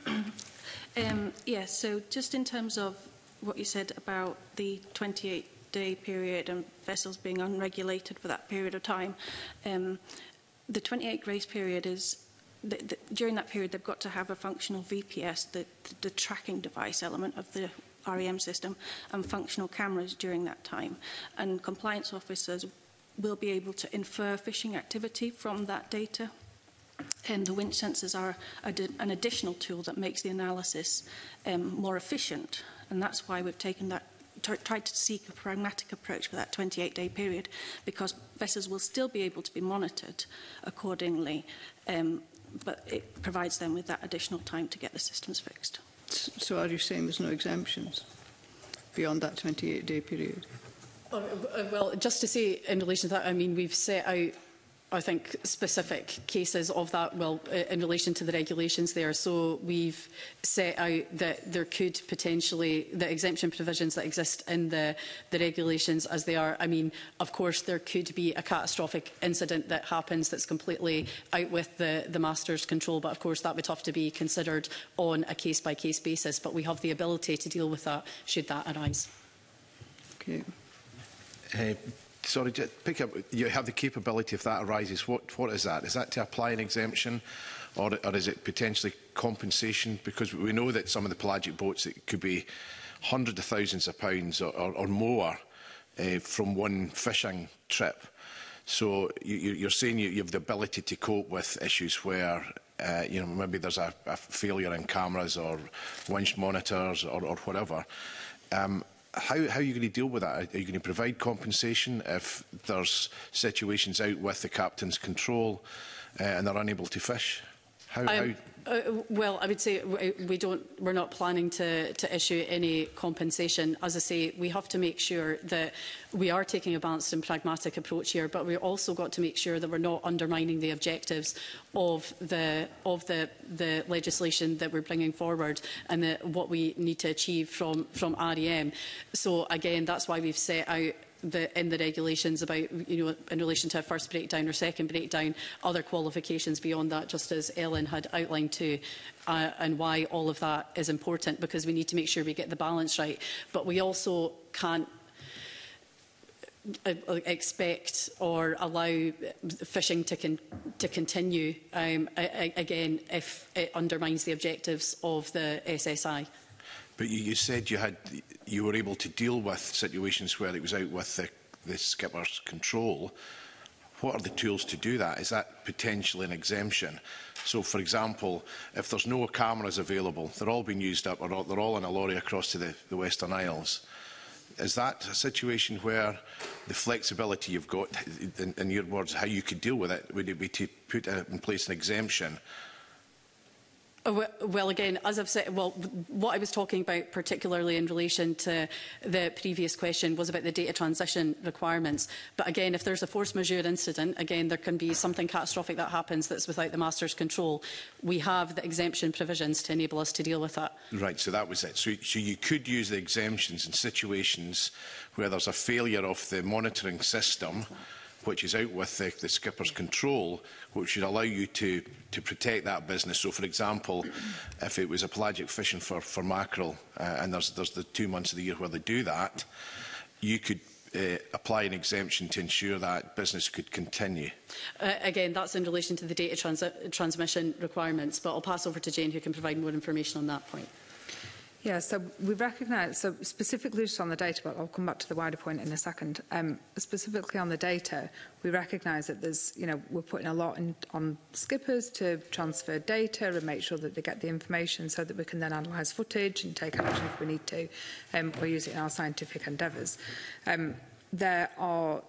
um, yes, yeah, so just in terms of what you said about the twenty-eight day period and vessels being unregulated for that period of time, um, the twenty-eight grace period is, the, the, during that period they've got to have a functional V P S, the, the, the tracking device element of the R E M system, and functional cameras during that time. And compliance officers will be able to infer fishing activity from that data. And the winch sensors are a, an additional tool that makes the analysis um, more efficient. And that's why we've taken that, tried to seek a pragmatic approach for that twenty-eight day period, because vessels will still be able to be monitored accordingly, um, but it provides them with that additional time to get the systems fixed. So are you saying there's no exemptions beyond that twenty-eight day period? Uh, well, just to say in relation to that, I mean, we've set out, I think, specific cases of that, well, in relation to the regulations there. So we've set out that there could potentially, the exemption provisions that exist in the, the regulations as they are. I mean, of course, there could be a catastrophic incident that happens that's completely out with the, the master's control. But of course, that would have to be considered on a case-by-case basis. But we have the ability to deal with that should that arise. Okay. Uh, Sorry, just pick up. You have the capability if that arises. What what is that? Is that to apply an exemption, or, or is it potentially compensation? Because we know that some of the pelagic boats, it could be hundreds of thousands of pounds or, or, or more uh, from one fishing trip. So you, you're saying you, you have the ability to cope with issues where uh, you know, maybe there's a, a failure in cameras or winch monitors or, or whatever. Um, How, how are you going to deal with that? Are you going to provide compensation if there's situations out with the captain's control uh, and they're unable to fish? How, Um, how... Uh, well, I would say we don't, we're not planning to, to issue any compensation. As I say, we have to make sure that we are taking a balanced and pragmatic approach here, but we've also got to make sure that we're not undermining the objectives of the of the, the legislation that we're bringing forward and the, what we need to achieve from, from R E M. So again, that's why we've set out The, in the regulations about, you know, in relation to a first breakdown or second breakdown, other qualifications beyond that, just as Ellen had outlined too, uh, and why all of that is important, because we need to make sure we get the balance right. But we also can't uh, expect or allow fishing to, con to continue um, a, a, again if it undermines the objectives of the S S I. But you, you said you had you were able to deal with situations where it was out with the, the skipper's control. What are the tools to do that? Is that potentially an exemption? So, for example, if there's no cameras available, they're all being used up, or they're all in a lorry across to the, the Western Isles. is that a situation where the flexibility you've got, in, in your words, how you could deal with it, would it be to put in place an exemption? Well, again, as I've said, well, what I was talking about particularly in relation to the previous question was about the data transition requirements. But again, if there's a force majeure incident, again, there can be something catastrophic that happens that's without the Master's control. We have the exemption provisions to enable us to deal with that. Right, so that was it. So, so you could use the exemptions in situations where there's a failure of the monitoring system, which is out with the, the skipper's control, which should allow you to, to protect that business. So, for example, if it was a pelagic fishing for, for mackerel, uh, and there's, there's the two months of the year where they do that, you could uh, apply an exemption to ensure that business could continue. Uh, again, that's in relation to the data trans transmission requirements, but I'll pass over to Jane, who can provide more information on that point. Yeah, so we recognise, so specifically just on the data, but I'll come back to the wider point in a second. Um, specifically on the data, we recognise that there's, you know, we're putting a lot in, on skippers to transfer data and make sure that they get the information so that we can then analyse footage and take action if we need to, um, or use it in our scientific endeavours. Um, there are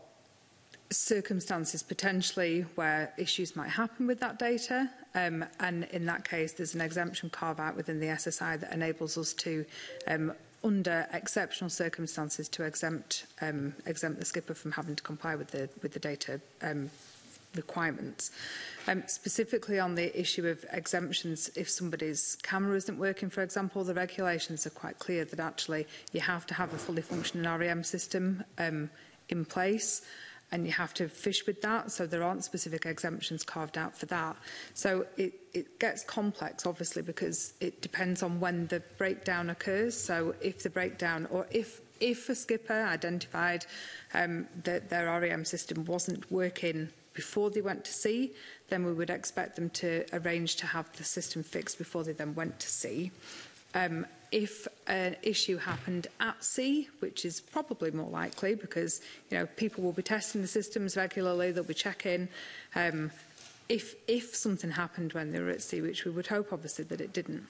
circumstances potentially where issues might happen with that data, um, and in that case there's an exemption carve out within the S S I that enables us to, um, under exceptional circumstances, to exempt um, exempt the skipper from having to comply with the with the data um, requirements. Um, specifically on the issue of exemptions, if somebody's camera isn't working, for example, the regulations are quite clear that actually you have to have a fully functioning R E M system um, in place, and you have to fish with that, so there aren't specific exemptions carved out for that. So it, it gets complex, obviously, because it depends on when the breakdown occurs. So if the breakdown, or if, if a skipper identified um, that their R E M system wasn't working before they went to sea, then we would expect them to arrange to have the system fixed before they then went to sea. Um, if an issue happened at sea, which is probably more likely because, you know, people will be testing the systems regularly, they'll be checking. Um, if, if something happened when they were at sea, which we would hope, obviously, that it didn't.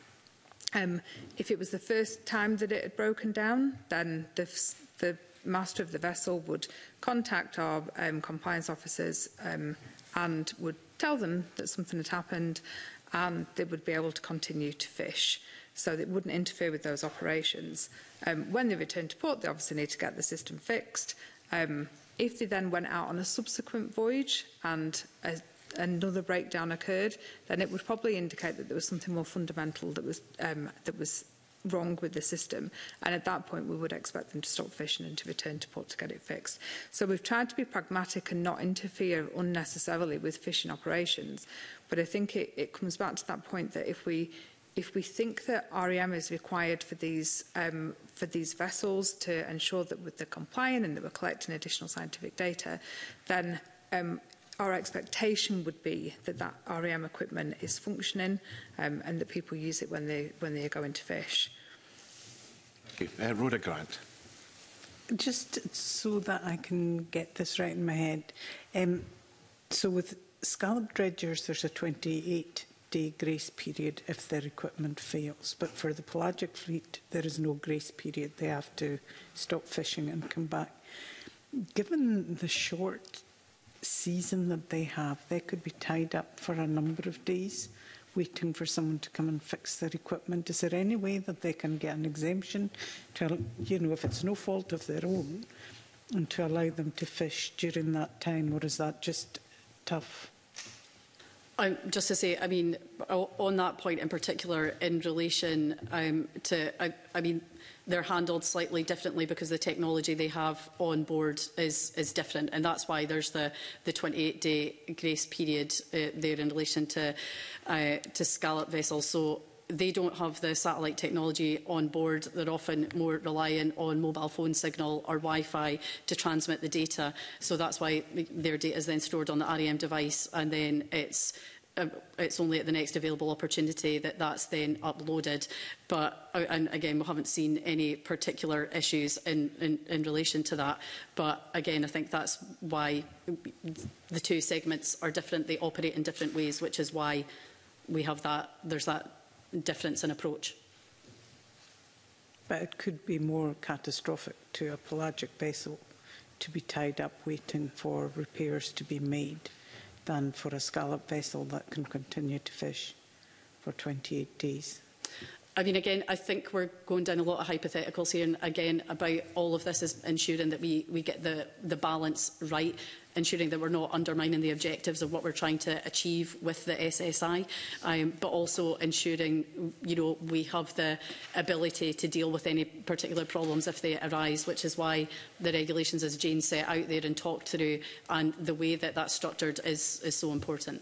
Um, if it was the first time that it had broken down, then the, the master of the vessel would contact our um, compliance officers um, and would tell them that something had happened, and they would be able to continue to fish. So that it wouldn't interfere with those operations. Um, when they return to port, they obviously need to get the system fixed. Um, if they then went out on a subsequent voyage and a, another breakdown occurred, then it would probably indicate that there was something more fundamental that was, um, that was wrong with the system. And at that point, we would expect them to stop fishing and to return to port to get it fixed. So we've tried to be pragmatic and not interfere unnecessarily with fishing operations. But I think it, it comes back to that point that if we If we think that R E M is required for these, um, for these vessels to ensure that they're compliant and that we're collecting additional scientific data, then um, our expectation would be that that R E M equipment is functioning um, and that people use it when they, when they are going to fish. Okay. Uh, Rhoda Grant. Just so that I can get this right in my head. Um, so with scallop dredgers, there's a twenty-eight day grace period if their equipment fails. But for the pelagic fleet, there is no grace period. They have to stop fishing and come back. Given the short season that they have, they could be tied up for a number of days waiting for someone to come and fix their equipment. Is there any way that they can get an exemption to, you know, if it's no fault of their own, and to allow them to fish during that time, or is that just tough? Um, just to say, I mean, on that point in particular, in relation um, to, I, I mean, they're handled slightly differently because the technology they have on board is is different, and that's why there's the the twenty-eight day grace period uh, there in relation to uh, to scallop vessels. So they don't have the satellite technology on board. They're often more reliant on mobile phone signal or Wi-Fi to transmit the data. So that's why their data is then stored on the R E M device, and then it's um, it's only at the next available opportunity that that's then uploaded. But and again, we haven't seen any particular issues in, in, in relation to that. But again, I think that's why the two segments are different. They operate in different ways, which is why we have that. There's that difference in approach. but it could be more catastrophic to a pelagic vessel to be tied up waiting for repairs to be made than for a scallop vessel that can continue to fish for twenty-eight days. I mean, again, I think we're going down a lot of hypotheticals here, and again, about all of this is ensuring that we, we get the, the balance right, ensuring that we're not undermining the objectives of what we're trying to achieve with the S S I, um, but also ensuring, you know, we have the ability to deal with any particular problems if they arise, which is why the regulations, as Jane set out there and talked through, and the way that that's structured is, is so important.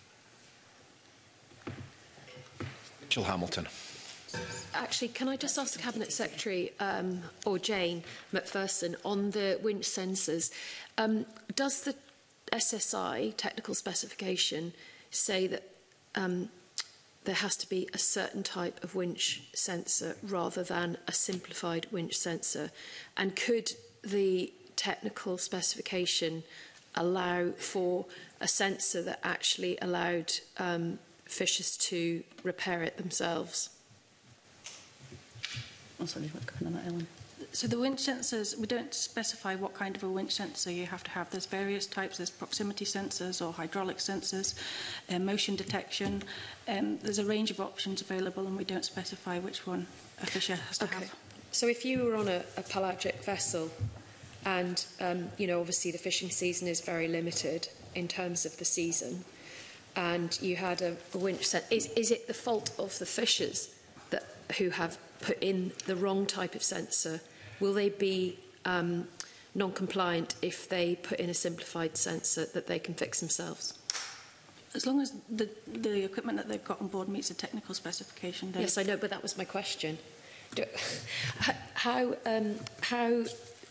Jill Hamilton. Actually, can I just ask the Cabinet Secretary um, or Jane McPherson on the winch sensors? Um, does the S S I technical specification say that um, there has to be a certain type of winch sensor rather than a simplified winch sensor? And could the technical specification allow for a sensor that actually allowed um, fishers to repair it themselves? Oh, sorry, what kind of that, Ellen? So the winch sensors, we don't specify what kind of a winch sensor you have to have. There's various types. There's proximity sensors or hydraulic sensors, uh, motion detection. Um, there's a range of options available, and we don't specify which one a fisher has to Okay. have. So if you were on a, a pelagic vessel and, um, you know, obviously the fishing season is very limited in terms of the season, and you had a, a winch sensor, is, is it the fault of the fishers that who have put in the wrong type of sensor? Will they be um, non-compliant if they put in a simplified sensor that they can fix themselves? As long as the, the equipment that they've got on board meets the technical specification. Then Yes, I know, but that was my question. Do, how, um, how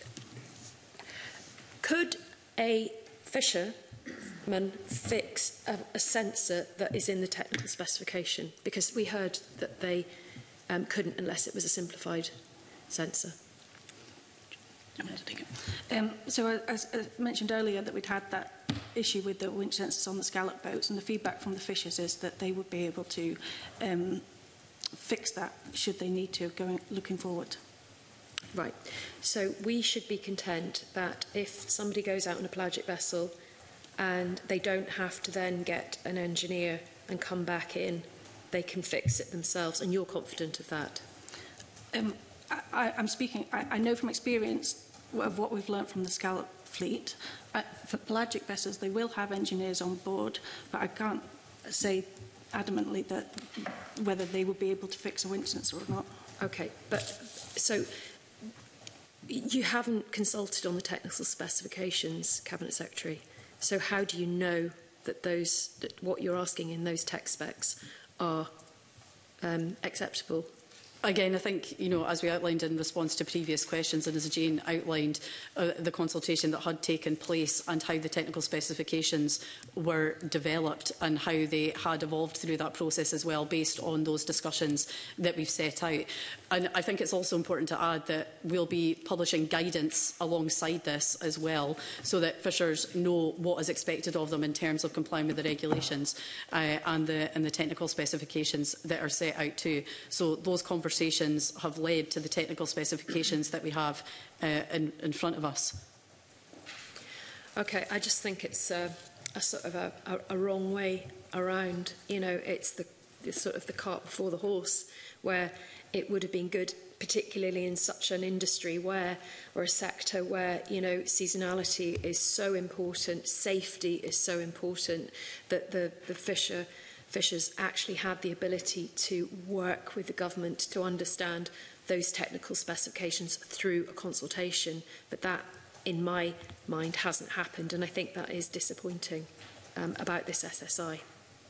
could a fisherman fix a, a sensor that is in the technical specification? Because we heard that they um, couldn't unless it was a simplified sensor. I'm going to take it. Um, so as, as mentioned earlier, that we'd had that issue with the winch sensors on the scallop boats, and the feedback from the fishers is that they would be able to um, fix that should they need to going looking forward. Right. So we should be content that if somebody goes out on a pelagic vessel and they don't have to then get an engineer and come back in, they can fix it themselves, and you're confident of that? Um, I, I'm speaking, I, I know from experience of what we've learnt from the scallop fleet. Uh, for pelagic vessels, they will have engineers on board, but I can't say adamantly that whether they would be able to fix a winch sensor or not. Okay, but so you haven't consulted on the technical specifications, Cabinet Secretary. So how do you know that those that what you're asking in those tech specs are um, acceptable? Again, I think, you know, as we outlined in response to previous questions, and as Jane outlined, uh, the consultation that had taken place and how the technical specifications were developed and how they had evolved through that process as well, based on those discussions that we've set out. And I think it's also important to add that we'll be publishing guidance alongside this as well, so that fishers know what is expected of them in terms of complying with the regulations uh, and, the, and the technical specifications that are set out too. So those conversations Conversations have led to the technical specifications that we have uh, in, in front of us. Okay, I just think it's a, a sort of a, a, a wrong way around. You know, it's the it's sort of the cart before the horse, where it would have been good, particularly in such an industry where, or a sector where, you know, seasonality is so important, safety is so important, that the, the fisher fishers actually had the ability to work with the government to understand those technical specifications through a consultation. But that, in my mind, hasn't happened, and I think that is disappointing um, about this S S I.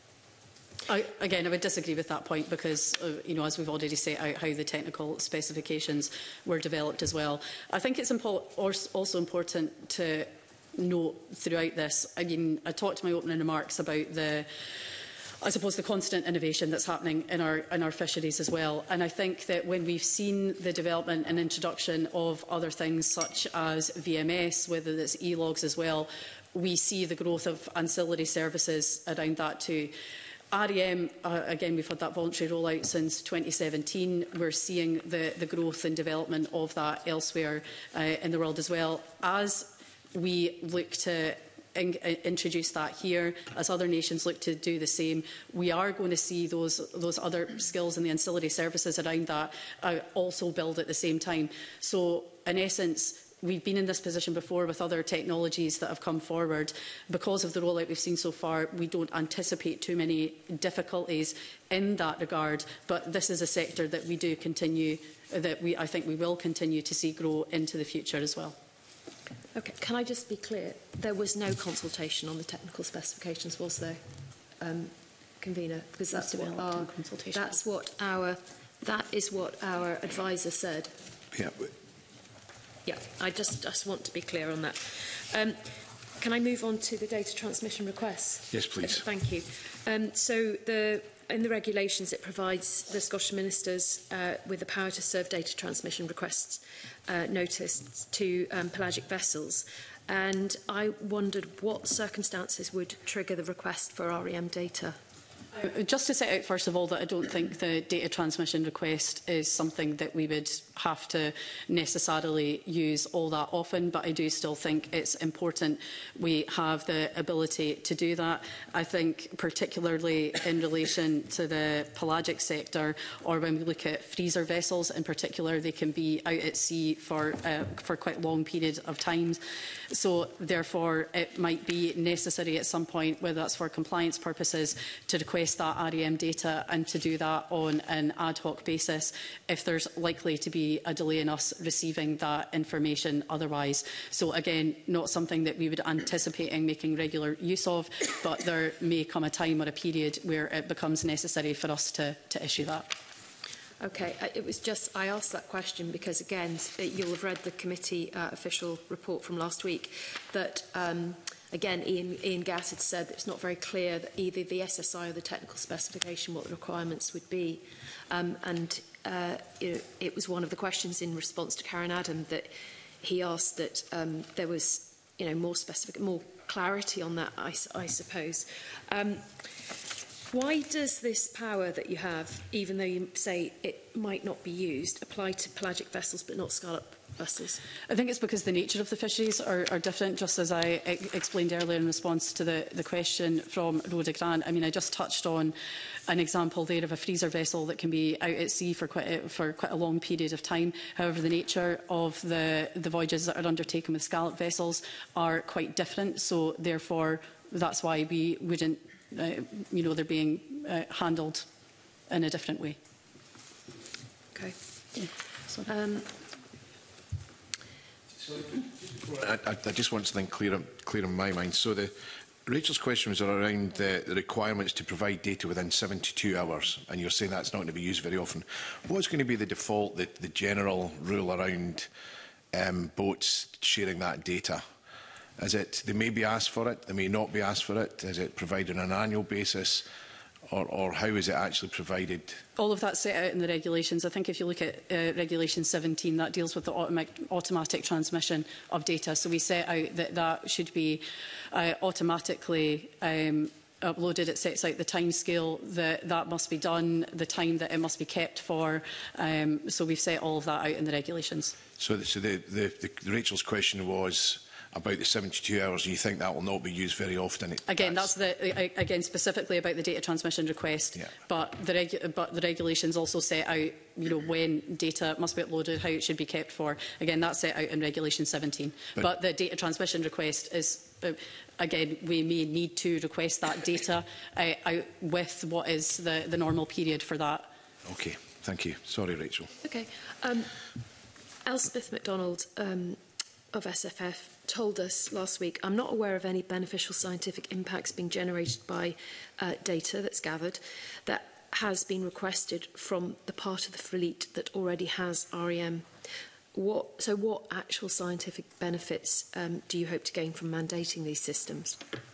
I, again, I would disagree with that point because, uh, you know, as we've already set out how the technical specifications were developed as well. I think it's impo also important to note throughout this, I mean, I talked in my opening remarks about the I suppose the constant innovation that's happening in our, in our fisheries as well. And I think that when we've seen the development and introduction of other things such as V M S, whether it's e-logs as well, we see the growth of ancillary services around that too. R E M, uh, again, we've had that voluntary rollout since twenty seventeen. We're seeing the, the growth and development of that elsewhere uh, in the world as well. As we look to in, uh, introduce that here, as other nations look to do the same, we are going to see those, those other skills and the ancillary services around that uh, also build at the same time. So, in essence, we've been in this position before with other technologies that have come forward. Because of the rollout we've seen so far, we don't anticipate too many difficulties in that regard. But this is a sector that we do continue, that we, I think we will continue to see grow into the future as well. Okay, can I just be clear? There was no consultation on the technical specifications, was there, um, convener? Because that's what our that's what our that is what our advisor said. Yeah. Yeah, I just just want to be clear on that. Um, can I move on to the data transmission requests? Yes, please. Thank you. Um, so the in the regulations, it provides the Scottish Ministers uh, with the power to serve data transmission requests uh, notice to um, pelagic vessels. And I wondered what circumstances would trigger the request for R E M data. Uh, just to set out, first of all, that I don't think the data transmission request is something that we would have to necessarily use all that often, but I do still think it's important we have the ability to do that. I think particularly in relation to the pelagic sector, or when we look at freezer vessels in particular, they can be out at sea for, uh, for quite long periods of time. So therefore, it might be necessary at some point, whether that's for compliance purposes, to request that R E M data and to do that on an ad hoc basis if there's likely to be a delay in us receiving that information otherwise. So again, not something that we would anticipate making regular use of, but there may come a time or a period where it becomes necessary for us to, to issue that. Okay, it was just, I asked that question because, again, you'll have read the committee uh, official report from last week that, um, again, Ian, Ian Gass had said that it's not very clear that either the S S I or the technical specification what the requirements would be. Um, and uh, you know, it was one of the questions in response to Karen Adam that he asked that um, there was, you know, more specific, more clarity on that, I, I suppose. Um, Why does this power that you have, even though you say it might not be used, apply to pelagic vessels but not scallop vessels? I think it's because the nature of the fisheries are, are different, just as I e explained earlier in response to the, the question from Rhoda Grant. I mean, I just touched on an example there of a freezer vessel that can be out at sea for quite a, for quite a long period of time. However, the nature of the, the voyages that are undertaken with scallop vessels are quite different, so therefore that's why we wouldn't Uh, you know, they're being uh, handled in a different way. Okay. Yeah. Um, I, I, I just want something clear, clear in my mind. So the Rachel's question was around the, the requirements to provide data within seventy-two hours, and you're saying that's not going to be used very often. What's going to be the default, the, the general rule around um, boats sharing that data? Is it they may be asked for it, they may not be asked for it? Is it provided on an annual basis, or, or how is it actually provided? All of that's set out in the regulations. I think if you look at uh, Regulation seventeen, that deals with the automatic, automatic transmission of data. So we set out that that should be uh, automatically um, uploaded. It sets out the time scale that that must be done, the time that it must be kept for. Um, so we've set all of that out in the regulations. So, the, so the, the, the Rachel's question was about the seventy-two hours, and you think that will not be used very often? It, again, that's, that's the again specifically about the data transmission request. Yeah. But the regu but the regulations also set out, you know, when data must be uploaded, how it should be kept for. Again, that's set out in Regulation seventeen. But, but the data transmission request is, uh, again, we may need to request that data uh, out with what is the the normal period for that. Okay, thank you. Sorry, Rachel. Okay, um, Elspeth MacDonald um, of S F F told us last week, I'm not aware of any beneficial scientific impacts being generated by uh, data that's gathered that has been requested from the part of the fleet that already has R E M. What, so what actual scientific benefits um, do you hope to gain from mandating these systems?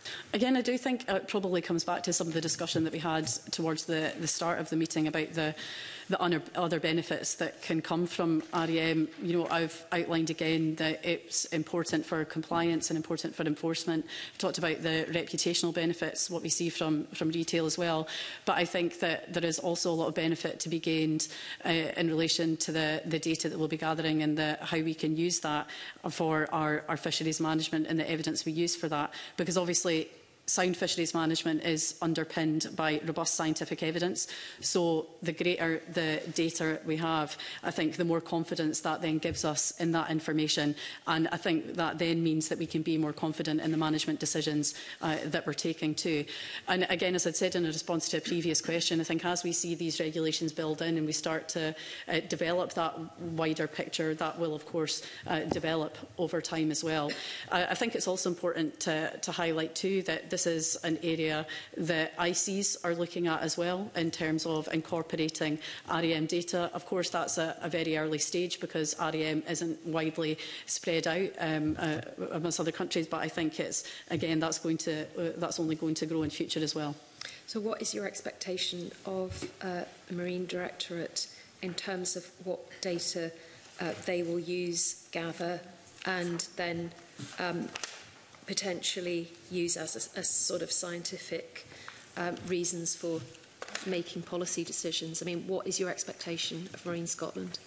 Again, I do think it probably comes back to some of the discussion that we had towards the, the start of the meeting about the, the other benefits that can come from R E M. You know, I've outlined again that it's important for compliance and important for enforcement. I've talked about the reputational benefits, what we see from, from retail as well. But I think that there is also a lot of benefit to be gained uh, in relation to the, the data that we'll be gathering and the, how we can use that for our, our fisheries management and the evidence we use for that. Because obviously, sound fisheries management is underpinned by robust scientific evidence. So the greater the data we have, I think the more confidence that then gives us in that information. And I think that then means that we can be more confident in the management decisions uh, that we're taking too. And again, as I'd said in a response to a previous question, I think as we see these regulations build in and we start to uh, develop that wider picture, that will of course uh, develop over time as well. Uh, I think it's also important to, to highlight too that this This is an area that I C Es are looking at as well in terms of incorporating R E M data. Of course, that's a, a very early stage because R E M isn't widely spread out um, uh, amongst other countries. But I think it's again that's going to uh, that's only going to grow in future as well. So, what is your expectation of uh, the Marine Directorate in terms of what data uh, they will use, gather, and then Um, potentially use as a, a sort of scientific um, reasons for making policy decisions? I mean, what is your expectation of Marine Scotland?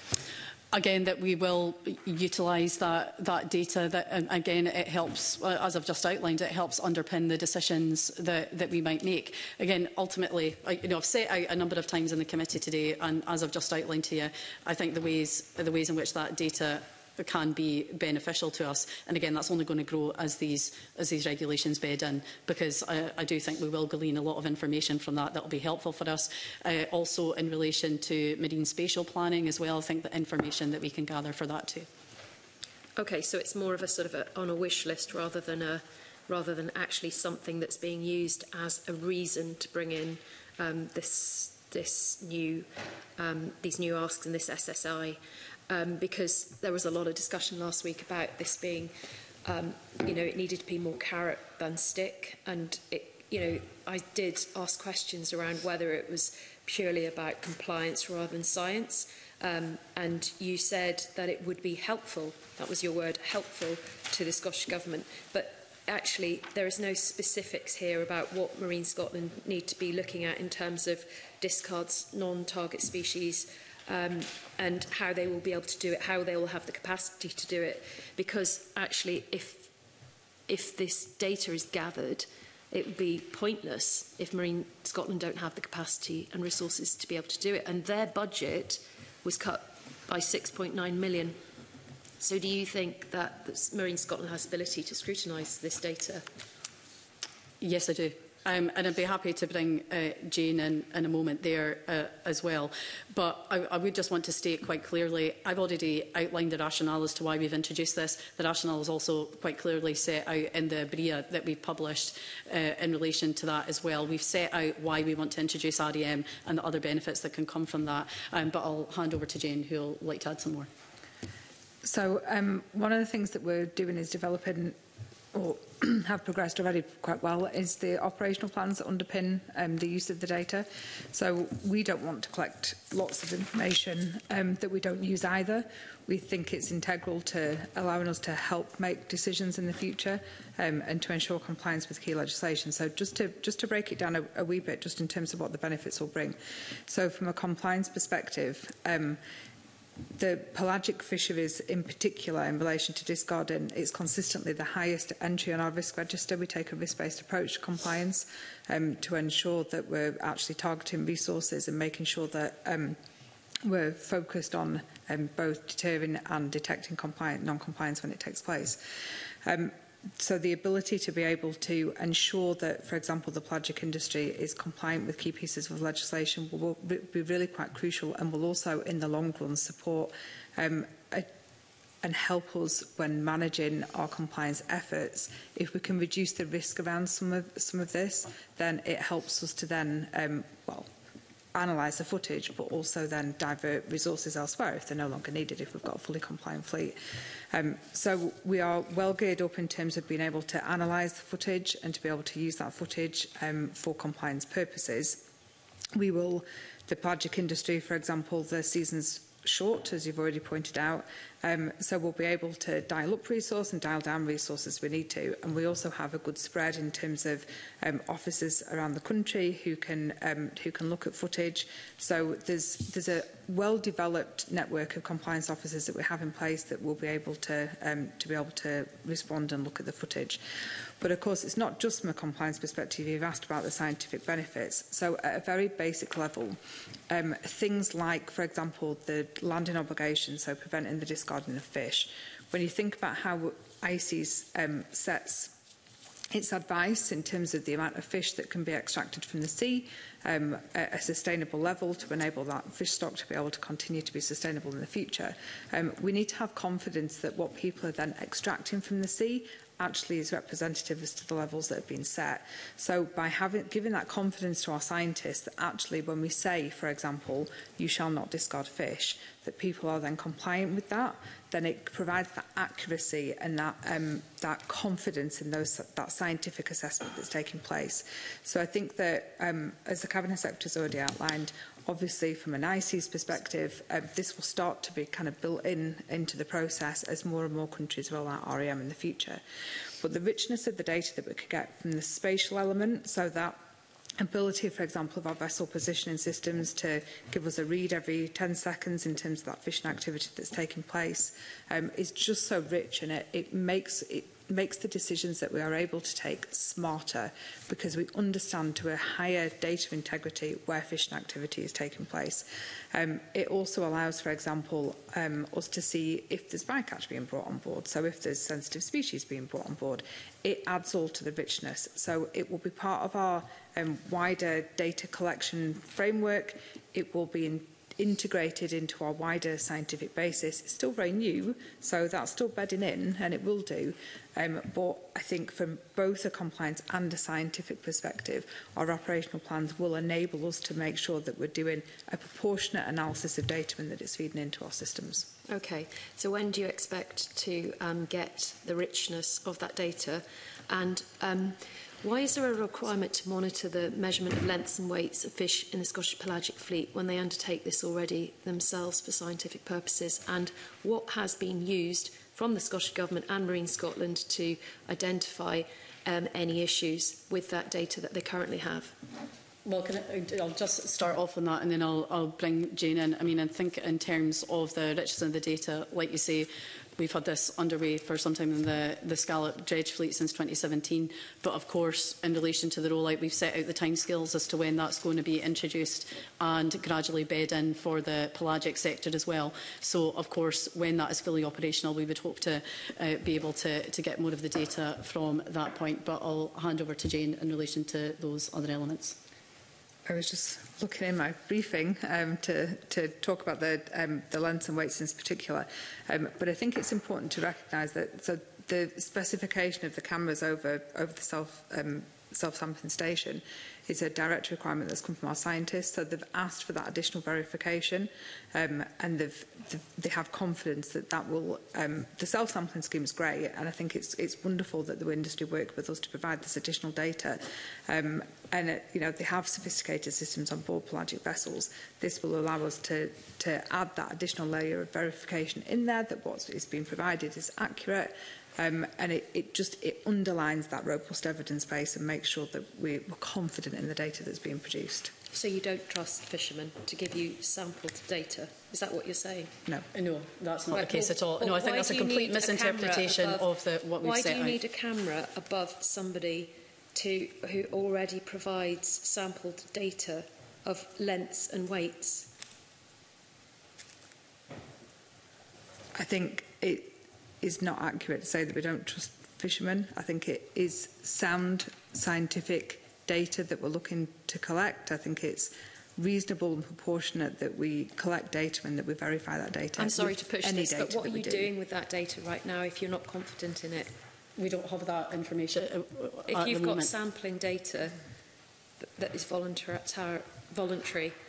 Again, that we will utilise that, that data. That, and again, it helps, uh, as I've just outlined, it helps underpin the decisions that, that we might make. Again, ultimately, I, you know, I've set out a number of times in the committee today, and as I've just outlined to you, I think the ways, the ways in which that data can be beneficial to us. And again, that's only going to grow as these as these regulations bed in, because I, I do think we will glean a lot of information from that that will be helpful for us. Uh, also in relation to marine spatial planning as well, I think the information that we can gather for that too. Okay, so it's more of a sort of a, on a wish list rather than a rather than actually something that's being used as a reason to bring in um, this this new um, these new asks and this S S I. Um, because there was a lot of discussion last week about this being, um, you know, it needed to be more carrot than stick. And, it, you know, I did ask questions around whether it was purely about compliance rather than science. Um, and you said that it would be helpful, that was your word, helpful to the Scottish Government. But actually, there is no specifics here about what Marine Scotland need to be looking at in terms of discards, non-target species, Um, and how they will be able to do it, how they will have the capacity to do it. Because actually, if, if this data is gathered, it would be pointless if Marine Scotland don't have the capacity and resources to be able to do it. And their budget was cut by six point nine million. So do you think that Marine Scotland has the ability to scrutinise this data? Yes, I do. Um, and I'd be happy to bring uh, Jane in in a moment there uh, as well. But I, I would just want to state quite clearly, I've already outlined the rationale as to why we've introduced this. The rationale is also quite clearly set out in the B R I A that we've published uh, in relation to that as well. We've set out why we want to introduce R E M and the other benefits that can come from that. Um, but I'll hand over to Jane, who will like to add some more. So um, one of the things that we're doing is developing or have progressed already quite well is the operational plans that underpin um, the use of the data. So we don't want to collect lots of information um, that we don't use either. We think it's integral to allowing us to help make decisions in the future um, and to ensure compliance with key legislation. So just to, just to break it down a, a wee bit, just in terms of what the benefits will bring. So from a compliance perspective, um, the pelagic fisheries in particular in relation to discarding is consistently the highest entry on our risk register. We take a risk-based approach to compliance um, to ensure that we're actually targeting resources and making sure that um, we're focused on um, both deterring and detecting compliant, non-compliance when it takes place. Um, So the ability to be able to ensure that, for example, the pelagic industry is compliant with key pieces of legislation will be really quite crucial and will also, in the long run, support um, a, and help us when managing our compliance efforts. If we can reduce the risk around some of some of this, then it helps us to then, um, well, analyse the footage, but also then divert resources elsewhere if they're no longer needed, if we've got a fully compliant fleet. Um, so we are well geared up in terms of being able to analyse the footage and to be able to use that footage um, for compliance purposes. We will, the pelagic industry, for example, the season's short, as you've already pointed out, um, so we'll be able to dial up resource and dial down resources we need to. And we also have a good spread in terms of um, officers around the country who can um, who can look at footage. So there's there's a well-developed network of compliance officers that we have in place that will be able to um, to be able to respond and look at the footage. But of course, it's not just from a compliance perspective. You've asked about the scientific benefits. So at a very basic level, um, things like, for example, the landing obligation, so preventing the discarding of fish. When you think about how I C E S um, sets its advice in terms of the amount of fish that can be extracted from the sea um, at a sustainable level to enable that fish stock to be able to continue to be sustainable in the future, um, we need to have confidence that what people are then extracting from the sea actually is representative as to the levels that have been set. So by having giving that confidence to our scientists that actually when we say, for example, you shall not discard fish, that people are then compliant with that, then it provides that accuracy and that um, that confidence in those that scientific assessment that's taking place. So I think that, um, as the Cabinet Secretary has already outlined, obviously from an I C E S perspective, uh, this will start to be kind of built in into the process as more and more countries roll out R E M in the future. But the richness of the data that we could get from the spatial element, so that ability, for example, of our vessel positioning systems to give us a read every ten seconds in terms of that fishing activity that's taking place, um, is just so rich, and it, it makes it makes the decisions that we are able to take smarter because we understand to a higher data integrity where fishing activity is taking place. Um, it also allows, for example, um, us to see if there's bycatch being brought on board. So if there's sensitive species being brought on board, it adds all to the richness. So it will be part of our um, wider data collection framework. It will be in integrated into our wider scientific basis. It's still very new, so that's still bedding in, and it will do. Um, but I think from both a compliance and a scientific perspective, our operational plans will enable us to make sure that we're doing a proportionate analysis of data and that it's feeding into our systems. Okay, so when do you expect to um, get the richness of that data? And um, why is there a requirement to monitor the measurement of lengths and weights of fish in the Scottish pelagic fleet when they undertake this already themselves for scientific purposes? And what has been used from the Scottish Government and Marine Scotland to identify um, any issues with that data that they currently have? Well, can I, I'll just start off on that and then I'll, I'll bring Jane in. I mean, I think in terms of the richness of the data, like you say, we've had this underway for some time in the, the scallop dredge fleet since twenty seventeen. But of course, in relation to the rollout, we've set out the timescales as to when that's going to be introduced and gradually bed in for the pelagic sector as well. So, of course, when that is fully operational, we would hope to uh, be able to, to get more of the data from that point. But I'll hand over to Jane in relation to those other elements. I was just looking in my briefing um, to, to talk about the, um, the lengths and weights in particular, um, but I think it's important to recognise that so the specification of the cameras over, over the self, um, self-sampling station is a direct requirement that's come from our scientists, so they've asked for that additional verification um, and they've, they've, they have confidence that that will, um, the self-sampling scheme is great, and I think it's, it's wonderful that the industry work with us to provide this additional data. Um, and it, you know, they have sophisticated systems on board pelagic vessels. This will allow us to, to add that additional layer of verification in there that what is being provided is accurate. Um, and it, it just it underlines that robust evidence base and makes sure that we, we're confident in the data that's being produced. So you don't trust fishermen to give you sampled data? Is that what you're saying? No. No, that's not Right, the case well, at all. well, no, I think that's a complete misinterpretation above, of the, what we've set out. Why do you need a camera above somebody to, who already provides sampled data of lengths and weights? I think it is not accurate to say that we don't trust fishermen. I think it is sound scientific data that we're looking to collect. I think it's reasonable and proportionate that we collect data and that we verify that data. I'm sorry to push this, but what are you do. doing with that data right now if you're not confident in it? We don't have that information uh, If at you've the got moment. sampling data that, that is voluntary, voluntary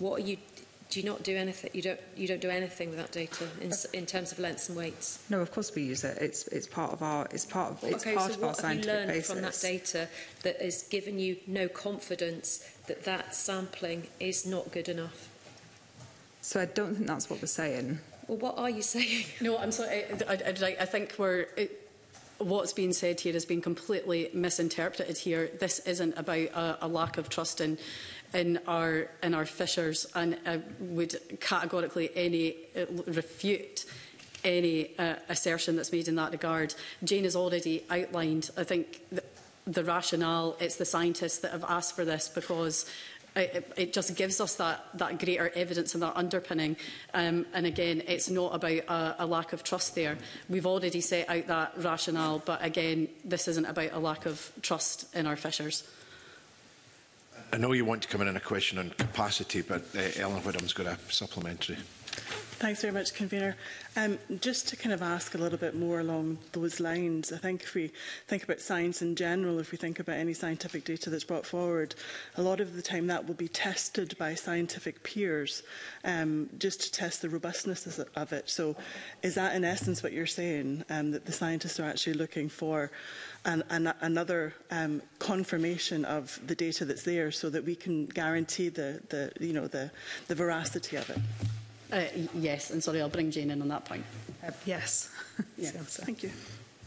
what are you? Do you not do anything? You don't. You don't do anything with that data in, in terms of lengths and weights. No, of course we use it. It's it's part of our it's part of it's okay, part so of our what have you scientific learned basis. from that data that has given you no confidence that that sampling is not good enough? So I don't think that's what we're saying. Well, what are you saying? No, I'm sorry. I, I, I think we're. It, what's being said here has been completely misinterpreted here. This isn't about a, a lack of trust in in our in our fishers, and I would categorically any uh, refute any uh, assertion that's made in that regard. Jane has already outlined, I think, the, the rationale. It's the scientists that have asked for this because It, it just gives us that, that greater evidence and that underpinning. Um, and again, it's not about a, a lack of trust there. We've already set out that rationale, but again, this isn't about a lack of trust in our fishers. I know you want to come in on a question on capacity, but uh, Ellen Whittam's got a supplementary. Thanks very much, Convener. Um, just to kind of ask a little bit more along those lines, I think if we think about science in general, if we think about any scientific data that's brought forward, a lot of the time that will be tested by scientific peers um, just to test the robustness of it. So is that in essence what you're saying, um, that the scientists are actually looking for an, an, another um, confirmation of the data that's there so that we can guarantee the, the, you know, the, the veracity of it? Uh, yes, and sorry, I'll bring Jane in on that point. Uh, yes. Yeah. Thank you.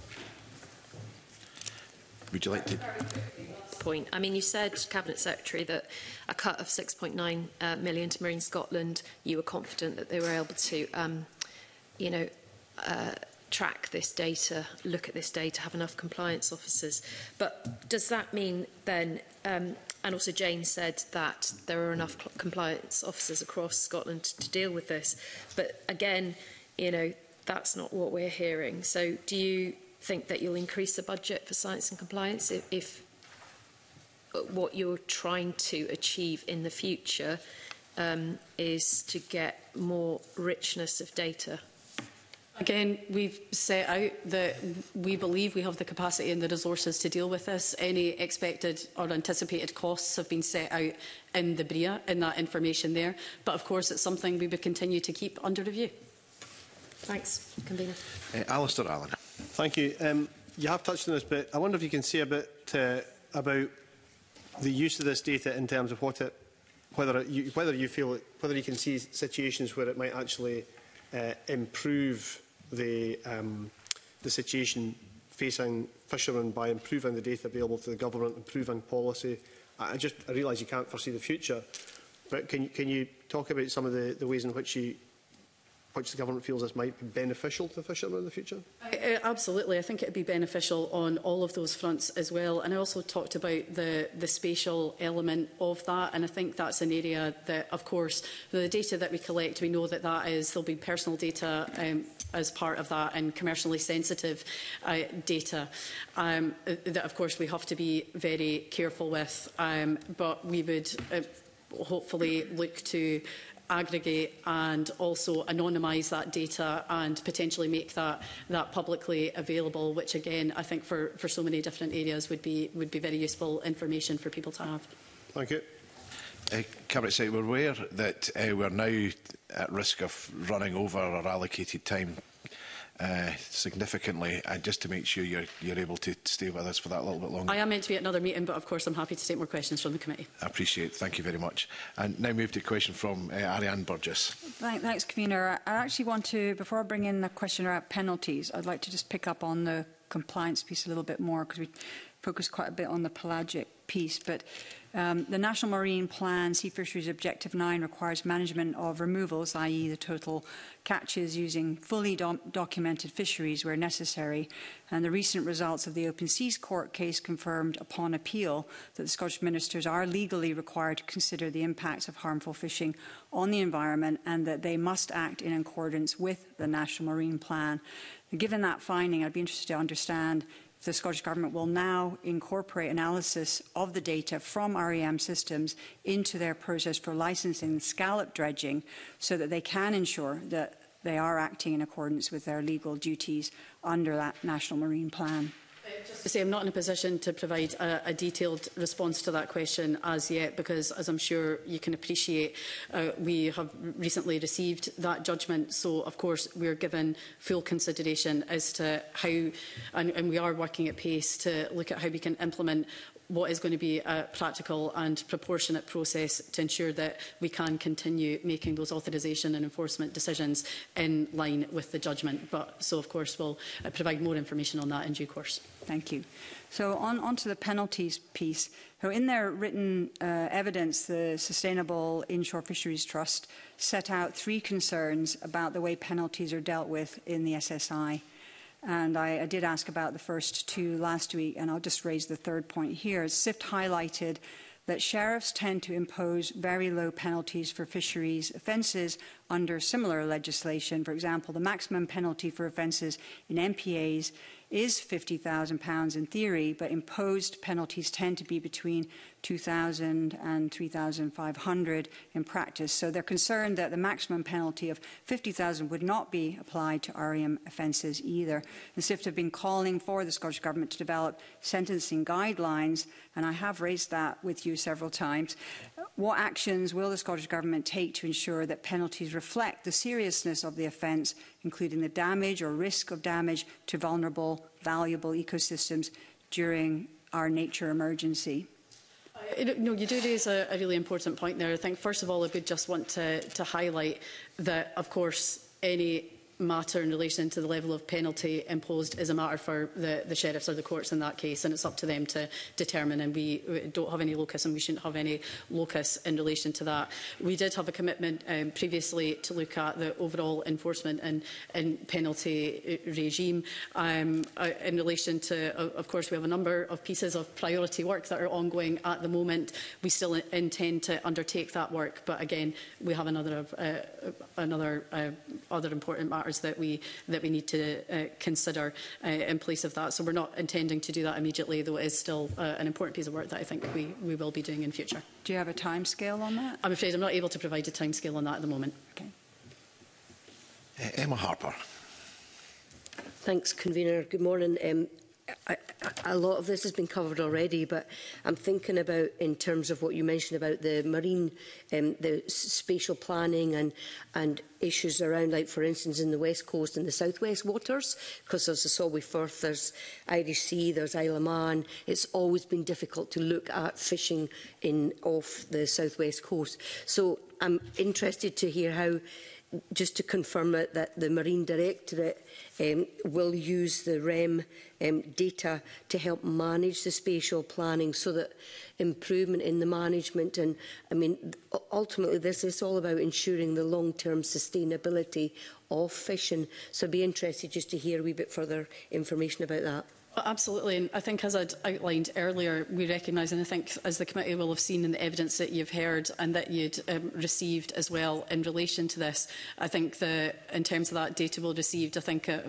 Would you like to? Point. I mean, you said, Cabinet Secretary, that a cut of six point nine uh, million to Marine Scotland, you were confident that they were able to, um, you know, uh, track this data, look at this data, have enough compliance officers. But does that mean then, um, and also Jane said that there are enough compliance officers across Scotland to deal with this. But again, you know, that's not what we're hearing. So do you think that you'll increase the budget for science and compliance if, if what you're trying to achieve in the future um, is to get more richness of data? Again, we've set out that we believe we have the capacity and the resources to deal with this. Any expected or anticipated costs have been set out in the B R I A, in that information there. But of course, it's something we would continue to keep under review. Thanks, Convener. Uh, Alistair Allen. Thank you. Um, you have touched on this, but I wonder if you can say a bit uh, about the use of this data in terms of what it, whether it, you, whether you feel, it, whether you can see situations where it might actually uh, improve the um, the situation facing fishermen by improving the data available to the government, improving policy. I just I realise you can't foresee the future, but can can you talk about some of the, the ways in which you which the government feels this might be beneficial to fishermen in the future? Uh, absolutely. I think it would be beneficial on all of those fronts as well. And I also talked about the, the spatial element of that. And I think that's an area that, of course, the data that we collect, we know that that is, there'll be personal data um, as part of that and commercially sensitive uh, data um, that, of course, we have to be very careful with. Um, but we would uh, hopefully look to aggregate and also anonymise that data and potentially make that that publicly available, which again I think for for so many different areas would be would be very useful information for people to have. Thank you. Uh, Cabinet Secretary, we're aware that uh, we're now at risk of running over our allocated time uh, significantly, and just to make sure you're, you're able to stay with us for that little bit longer. I am meant to be at another meeting, but of course I'm happy to take more questions from the committee. I appreciate it. Thank you very much. And now move to a question from uh, Ariane Burgess. Thank, thanks, Convener. I actually want to, before I bring in a question about penalties, I'd like to just pick up on the compliance piece a little bit more, because we focused quite a bit on the pelagic piece. But um, the National Marine Plan Sea Fisheries Objective nine requires management of removals, that is the total catches, using fully do documented fisheries where necessary. And the recent results of the Open Seas Court case confirmed upon appeal that the Scottish ministers are legally required to consider the impacts of harmful fishing on the environment, and that they must act in accordance with the National Marine Plan. And given that finding, I'd be interested to understand the Scottish Government will now incorporate analysis of the data from R E M systems into their process for licensing scallop dredging, so that they can ensure that they are acting in accordance with their legal duties under that National Marine Plan. To say I'm not in a position to provide a, a detailed response to that question as yet, because, as I'm sure you can appreciate, uh, we have recently received that judgment. So, of course, we're given full consideration as to how, and, and we are working at pace to look at how we can implement what is going to be a practical and proportionate process to ensure that we can continue making those authorisation and enforcement decisions in line with the judgment. But so, of course, we'll uh, provide more information on that in due course. Thank you. So on, on to the penalties piece. So in their written uh, evidence, the Sustainable Inshore Fisheries Trust set out three concerns about the way penalties are dealt with in the S S I. And I, I did ask about the first two last week, and I'll just raise the third point here. SIFT highlighted that sheriffs tend to impose very low penalties for fisheries offences under similar legislation. For example, the maximum penalty for offences in M P As is fifty thousand pounds in theory, but imposed penalties tend to be between two thousand and three thousand five hundred in practice. So they're concerned that the maximum penalty of fifty thousand would not be applied to R E M offences either. The SIFT have been calling for the Scottish Government to develop sentencing guidelines, and I have raised that with you several times. What actions will the Scottish Government take to ensure that penalties reflect the seriousness of the offence, including the damage or risk of damage to vulnerable, valuable ecosystems during our nature emergency? Uh, no, you do raise a, a really important point there. I think, first of all, I would just want to, to highlight that, of course, any matter in relation to the level of penalty imposed is a matter for the, the sheriffs or the courts in that case, and it's up to them to determine, and we don't have any locus and we shouldn't have any locus in relation to that. We did have a commitment um, previously to look at the overall enforcement and, and penalty regime. Um, uh, in relation to, uh, of course, we have a number of pieces of priority work that are ongoing at the moment. We still intend to undertake that work, but again, we have another, uh, another uh, other important matter that we that we need to uh, consider uh, in place of that. So we're not intending to do that immediately, though it is still uh, an important piece of work that I think we, we will be doing in future. Do you have a timescale on that? I'm afraid I'm not able to provide a timescale on that at the moment. Okay. Uh, Emma Harper. Thanks, Convener. Good morning. Um, I, I, a lot of this has been covered already, but I'm thinking about, in terms of what you mentioned about the marine, um, the spatial planning and, and issues around, like, for instance, in the West Coast and the South West waters, because there's the Solway Firth, there's Irish Sea, there's Isle of Man. It's always been difficult to look at fishing in off the South West Coast. So I'm interested to hear how, just to confirm it, that the Marine Directorate um, will use the R E M um, data to help manage the spatial planning, so that improvement in the management, and I mean, ultimately this is all about ensuring the long-term sustainability of fishing. So I'd be interested just to hear a wee bit further information about that. Absolutely, and I think, as I'd outlined earlier, we recognise, and I think as the committee will have seen in the evidence that you've heard and that you'd um, received as well in relation to this, I think the, in terms of that data we'll received, I think uh,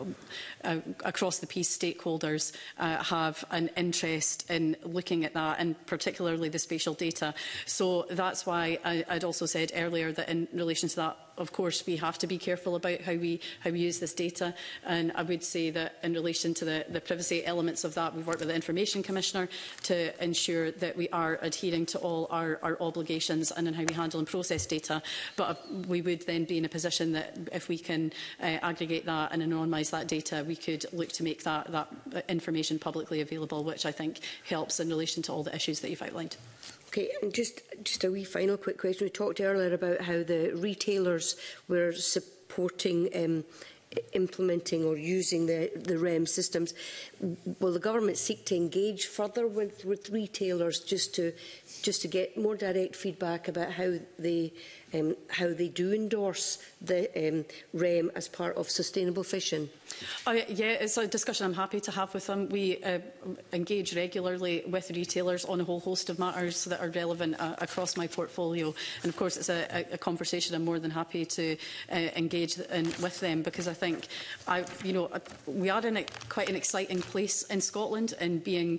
uh, across the piece stakeholders uh, have an interest in looking at that, and particularly the spatial data. So that's why I, I'd also said earlier that in relation to that, of course, we have to be careful about how we how we use this data, and I would say that in relation to the, the privacy elements of that, we've worked with the Information Commissioner to ensure that we are adhering to all our, our obligations and in how we handle and process data. But we would then be in a position that if we can uh, aggregate that and anonymise that data, we could look to make that, that information publicly available, which I think helps in relation to all the issues that you've outlined. Okay, and just, just a wee final quick question. We talked earlier about how the retailers were supporting um, implementing or using the, the R E M systems. Will the government seek to engage further with, with retailers just to, just to get more direct feedback about how they, um, how they do endorse the um, R E M as part of sustainable fishing? Uh, yeah, it's a discussion I'm happy to have with them. We uh, engage regularly with retailers on a whole host of matters that are relevant uh, across my portfolio. And of course, it's a, a conversation I'm more than happy to uh, engage in with them, because I think, I, you know, we are in a, quite an exciting place in Scotland in being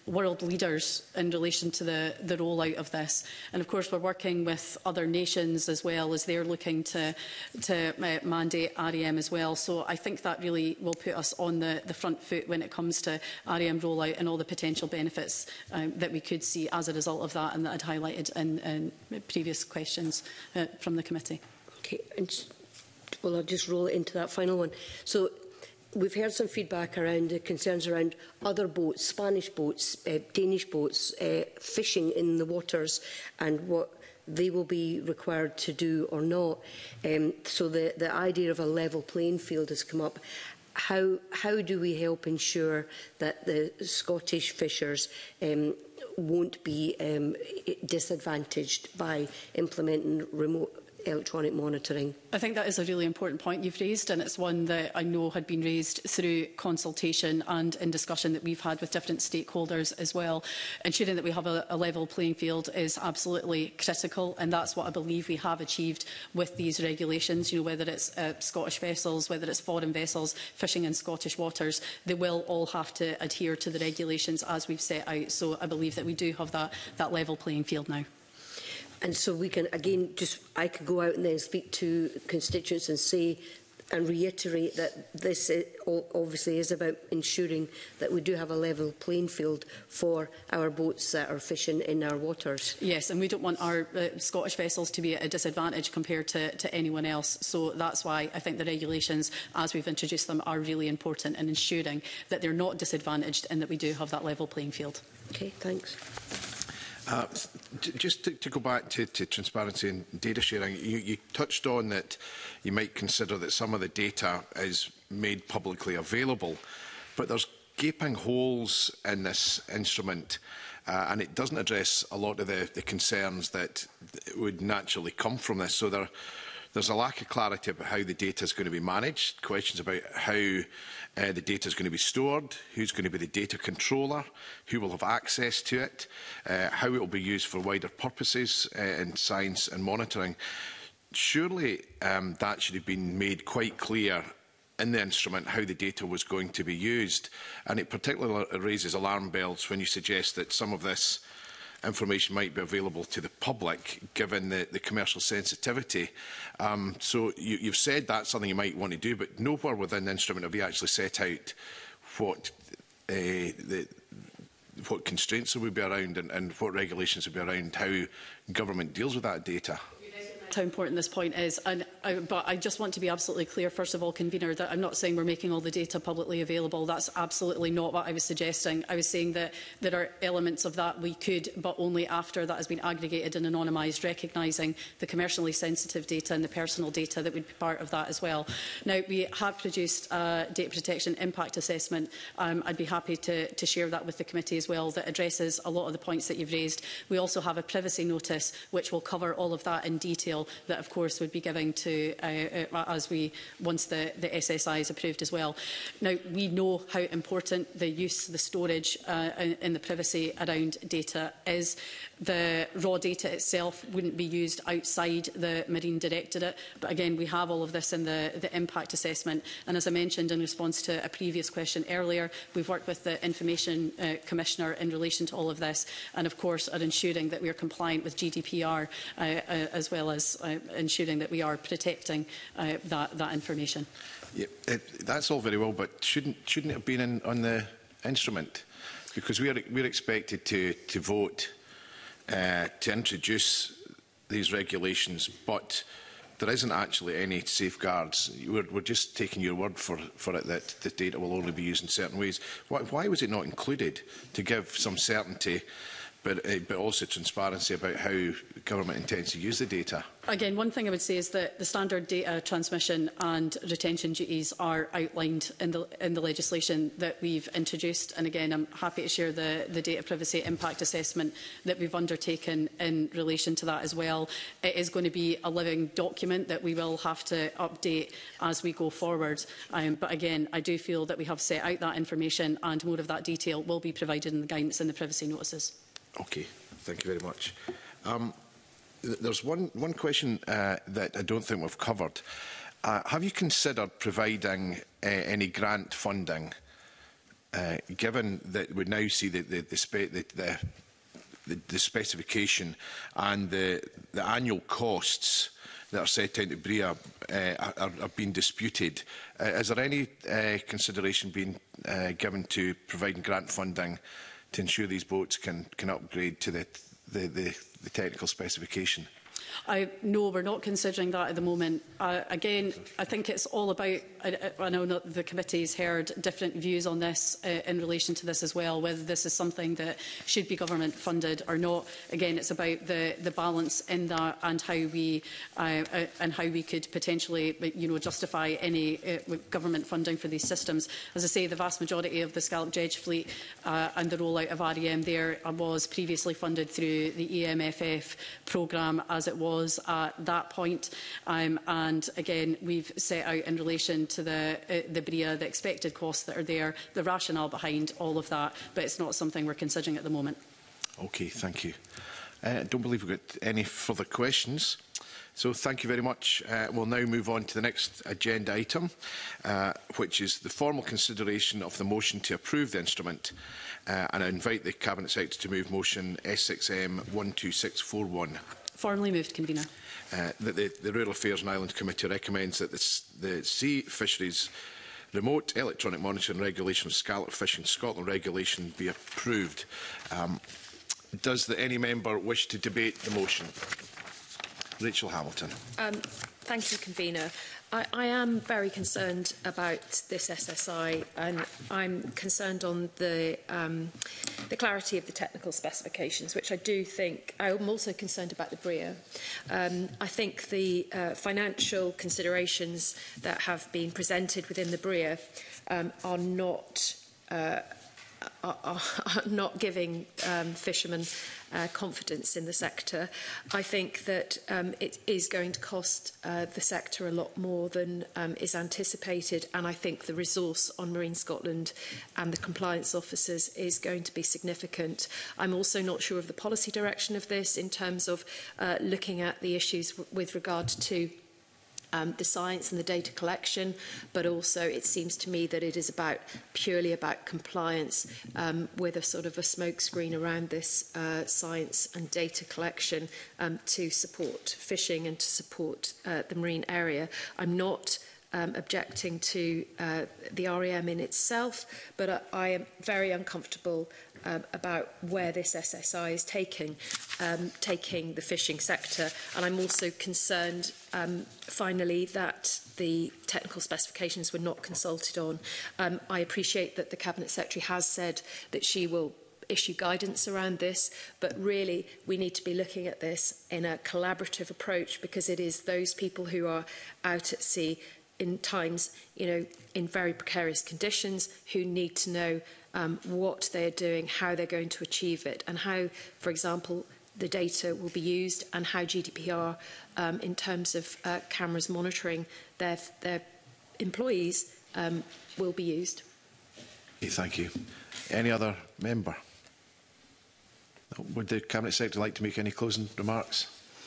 world leaders in relation to the, the rollout of this. And of course, we're working with other nations as well as they're looking to, to uh, mandate R E M as well. So I think that really will put us on the, the front foot when it comes to R E M rollout and all the potential benefits um, that we could see as a result of that, and that I'd highlighted in, in previous questions uh, from the committee. Okay, and well, I'll just roll it into that final one. So we've heard some feedback around the concerns around other boats, Spanish boats, uh, Danish boats, uh, fishing in the waters, and what they will be required to do or not. Um, so the, the idea of a level playing field has come up. How, how do we help ensure that the Scottish fishers um, won't be um, disadvantaged by implementing remote electronic monitoring? I think that is a really important point you've raised, and it's one that I know had been raised through consultation and in discussion that we've had with different stakeholders as well. Ensuring that we have a, a level playing field is absolutely critical, and that's what I believe we have achieved with these regulations. You know, whether it's uh, Scottish vessels, whether it's foreign vessels fishing in Scottish waters, they will all have to adhere to the regulations as we've set out. So I believe that we do have that, that level playing field now. And so we can, again, just I could go out and then speak to constituents and say and reiterate that this is, obviously is about ensuring that we do have a level playing field for our boats that are fishing in our waters. Yes, and we don't want our uh, Scottish vessels to be at a disadvantage compared to, to anyone else. So that's why I think the regulations, as we've introduced them, are really important in ensuring that they're not disadvantaged and that we do have that level playing field. Okay, thanks. Uh, just to, to go back to, to transparency and data sharing, you, you touched on that you might consider that some of the data is made publicly available, but there's gaping holes in this instrument, uh, and it doesn't address a lot of the, the concerns that would naturally come from this. So there, there's a lack of clarity about how the data is going to be managed, questions about how uh, the data is going to be stored, who's going to be the data controller, who will have access to it, uh, how it will be used for wider purposes uh, in science and monitoring. Surely um, that should have been made quite clear in the instrument how the data was going to be used, and it particularly raises alarm bells when you suggest that some of this information might be available to the public, given the, the commercial sensitivity. Um, so you, you've said that's something you might want to do, but nowhere within the instrument have you actually set out what uh, the what constraints there would be around and, and what regulations would be around how government deals with that data. How important this point is, and I, but I just want to be absolutely clear, first of all, convener, that I'm not saying we're making all the data publicly available. That's absolutely not what I was suggesting. I was saying that there are elements of that we could, but only after that has been aggregated and anonymised, recognising the commercially sensitive data and the personal data that would be part of that as well. Now, we have produced a data protection impact assessment. Um, I'd be happy to, to share that with the committee as well, that addresses a lot of the points that you've raised. We also have a privacy notice which will cover all of that in detail, that of course would be giving to uh, uh, as we once the, the S S I is approved as well. Now, we know how important the use, the storage uh, and the privacy around data is. The raw data itself wouldn't be used outside the Marine Directorate, but again, we have all of this in the, the impact assessment. And as I mentioned in response to a previous question earlier, we've worked with the Information uh, Commissioner in relation to all of this, and of course are ensuring that we are compliant with G D P R uh, uh, as well as uh, ensuring that we are protecting uh, that, that information. Yeah, it, that's all very well, but shouldn't shouldn't it have been in, on the instrument? Because we are we're expected to to vote uh, to introduce these regulations, but there isn't actually any safeguards. We're, we're just taking your word for, for it that the data will only be used in certain ways. Why, why was it not included to give some certainty, but, uh, but also transparency about how government intends to use the data? Again, one thing I would say is that the standard data transmission and retention duties are outlined in the, in the legislation that we've introduced. And again, I'm happy to share the, the data privacy impact assessment that we've undertaken in relation to that as well. It is going to be a living document that we will have to update as we go forward. Um, but again, I do feel that we have set out that information, and more of that detail will be provided in the guidance and the privacy notices. Okay, thank you very much. Um, There's one, one question uh, that I don't think we've covered. Uh, have you considered providing uh, any grant funding uh, given that we now see the, the, the, spe the, the, the, the specification and the, the annual costs that are set into B R I A uh, are, are being disputed, uh, is there any uh, consideration being uh, given to providing grant funding to ensure these boats can, can upgrade to the, the, the, the technical specification? I, no, we're not considering that at the moment. Uh, again, I think it's all about, I, I know that the committee's heard different views on this uh, in relation to this as well, whether this is something that should be government funded or not. Again, it's about the, the balance in that and how we uh, uh, and how we could potentially, you know, justify any uh, government funding for these systems. As I say, the vast majority of the scallop dredge fleet uh, and the rollout of R E M there was previously funded through the E M F F programme as it was at that point. Um, and again, we've set out in relation to the, uh, the B R I A, the expected costs that are there, the rationale behind all of that, but it's not something we're considering at the moment. Okay, thank you. I uh, don't believe we've got any further questions. So thank you very much. Uh, we'll now move on to the next agenda item, uh, which is the formal consideration of the motion to approve the instrument. Uh, and I invite the Cabinet Secretary to move motion S six M one two six four one. Formally moved, Convener. Uh, that the, the Rural Affairs and Islands Committee recommends that the, the Sea Fisheries Remote Electronic Monitoring Regulation of Scallop Fishing Scotland regulation be approved. Um, does the, any member wish to debate the motion? Rachel Hamilton. Um, thank you, Convener. I, I am very concerned about this S S I, and I'm concerned on the, um, the clarity of the technical specifications, which I do think, I'm also concerned about the B R I A. Um, I think the uh, financial considerations that have been presented within the B R I A um, are not uh, Are, are, are not giving um, fishermen uh, confidence in the sector. I think that um, it is going to cost uh, the sector a lot more than um, is anticipated, and I think the resource on Marine Scotland and the compliance officers is going to be significant. I'm also not sure of the policy direction of this in terms of uh, looking at the issues w with regard to Um, the science and the data collection, but also it seems to me that it is about purely about compliance um, with a sort of a smokescreen around this uh, science and data collection um, to support fishing and to support uh, the marine area. I'm not um, objecting to uh, the R E M in itself, but I, I am very uncomfortable Um, about where this S S I is taking, um, taking the fishing sector. And I'm also concerned, um, finally, that the technical specifications were not consulted on. Um, I appreciate that the Cabinet Secretary has said that she will issue guidance around this, but really we need to be looking at this in a collaborative approach, because it is those people who are out at sea in times, you know, in very precarious conditions, who need to know um, what they're doing, how they're going to achieve it, and how, for example, the data will be used, and how G D P R, um, in terms of uh, cameras monitoring their, their employees, um, will be used. Okay, thank you. Any other member? Would the Cabinet Secretary like to make any closing remarks?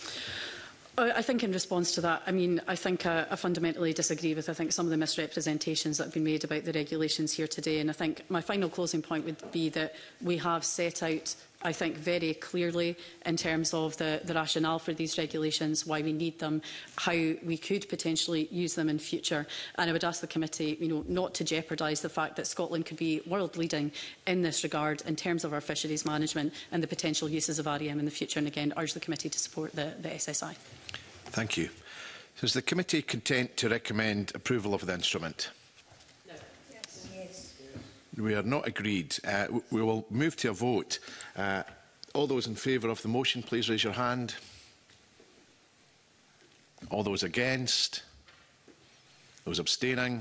I think in response to that, I mean, I think I, I fundamentally disagree with, I think, some of the misrepresentations that have been made about the regulations here today. And I think my final closing point would be that we have set out, I think, very clearly in terms of the, the rationale for these regulations, why we need them, how we could potentially use them in future. And I would ask the committee, you know, not to jeopardise the fact that Scotland could be world leading in this regard in terms of our fisheries management and the potential uses of R E M in the future. And again, urge the committee to support the, the S S I. Thank you. So is the committee content to recommend approval of the instrument? No. Yes. Yes. We are not agreed. Uh, we will move to a vote. Uh, all those in favour of the motion, please raise your hand. All those against? Those abstaining?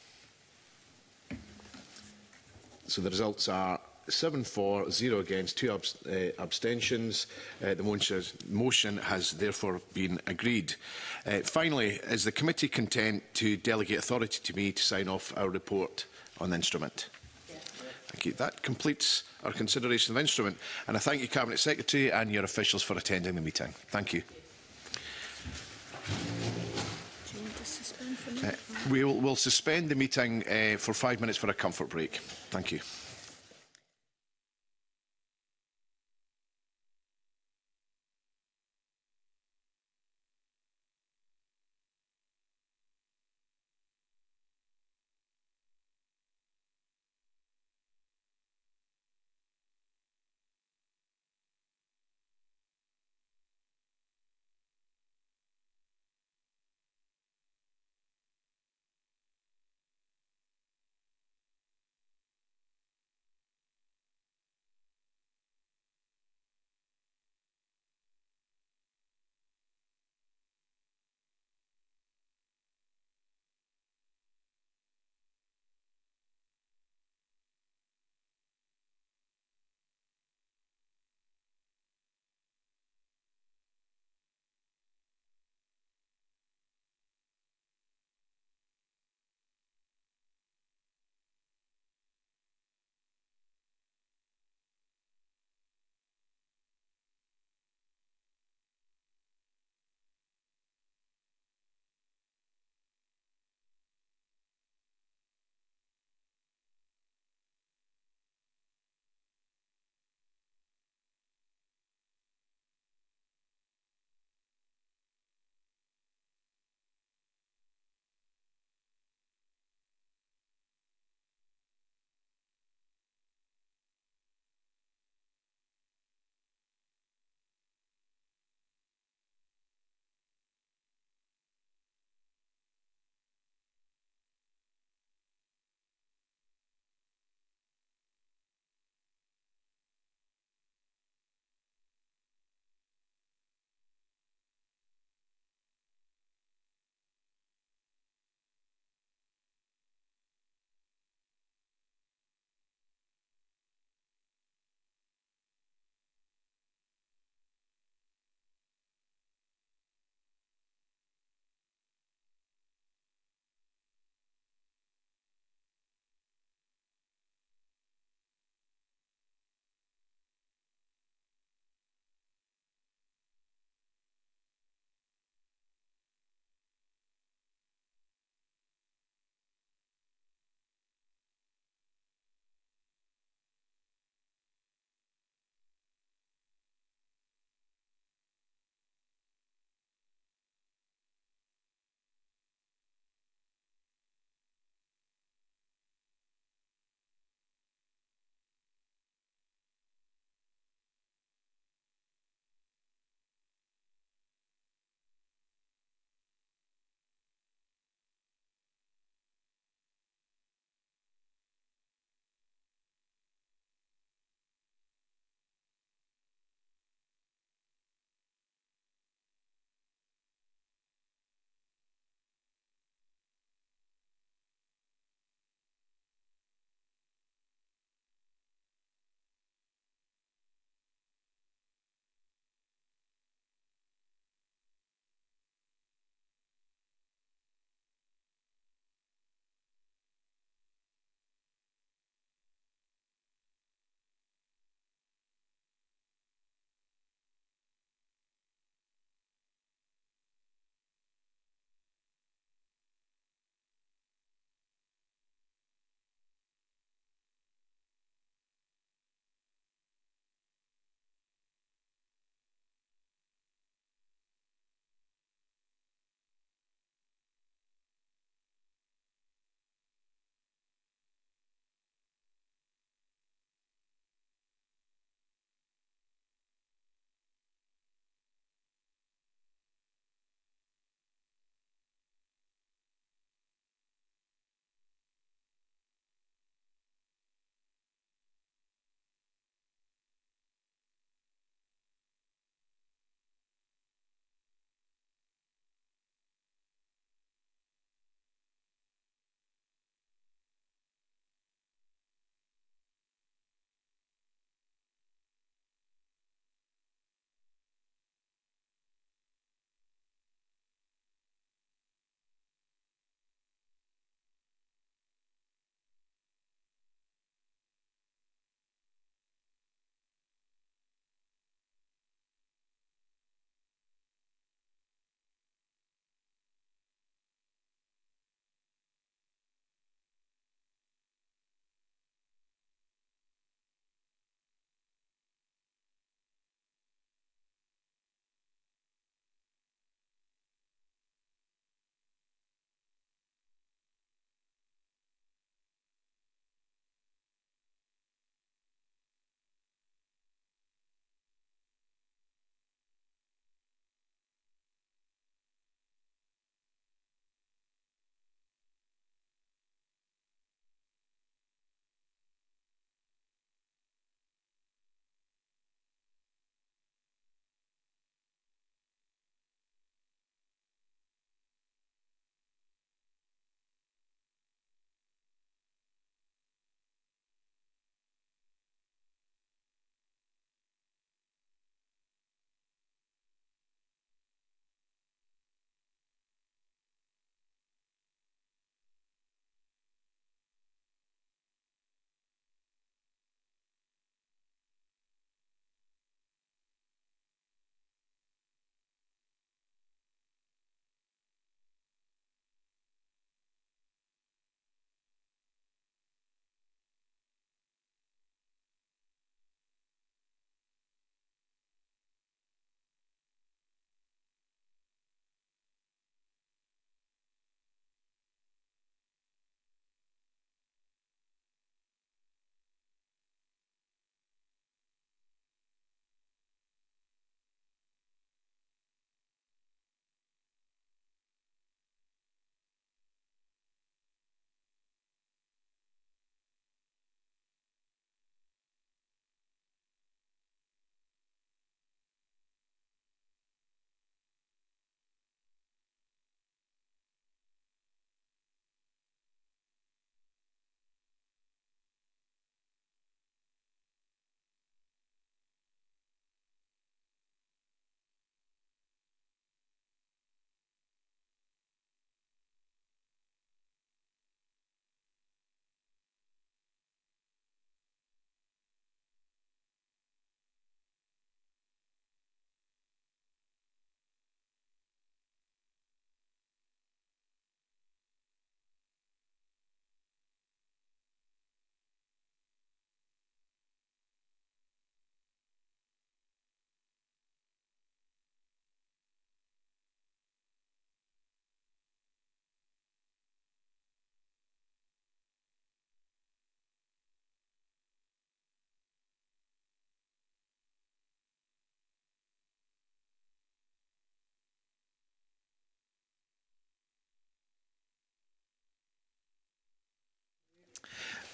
So the results are seven for, zero against, two abs uh, abstentions. Uh, the motion, motion has therefore been agreed. Uh, finally, is the committee content to delegate authority to me to sign off our report on the instrument? Yes. Thank you. That completes our consideration of the instrument. And I thank you, Cabinet Secretary, and your officials for attending the meeting. Thank you. Do you want to suspend for Uh, we'll, we'll suspend the meeting uh, for five minutes for a comfort break. Thank you.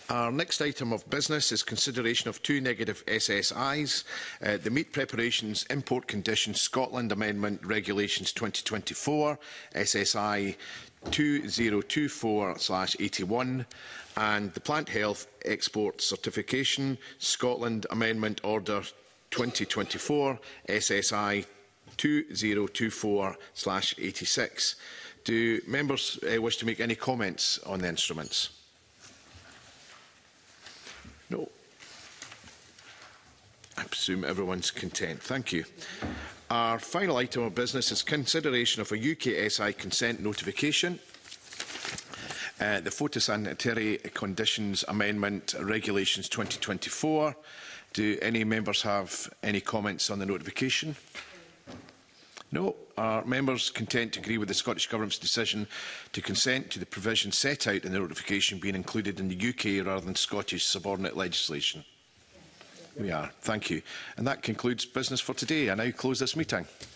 Our next item of business is consideration of two negative S S Is, uh, the Meat Preparations Import Conditions Scotland Amendment Regulations twenty twenty-four, S S I two zero two four eighty-one, and the Plant Health Export Certification Scotland Amendment Order twenty twenty-four, S S I two zero two four eighty-six. Do members uh, wish to make any comments on the instruments? No. I presume everyone's content. Thank you. Our final item of business is consideration of a U K S I consent notification. Uh, the Photosanitary Conditions Amendment Regulations twenty twenty-four. Do any members have any comments on the notification? No. Are members content to agree with the Scottish Government's decision to consent to the provisions set out in the notification being included in the U K rather than Scottish subordinate legislation? We are. Thank you. And that concludes business for today. I now close this meeting.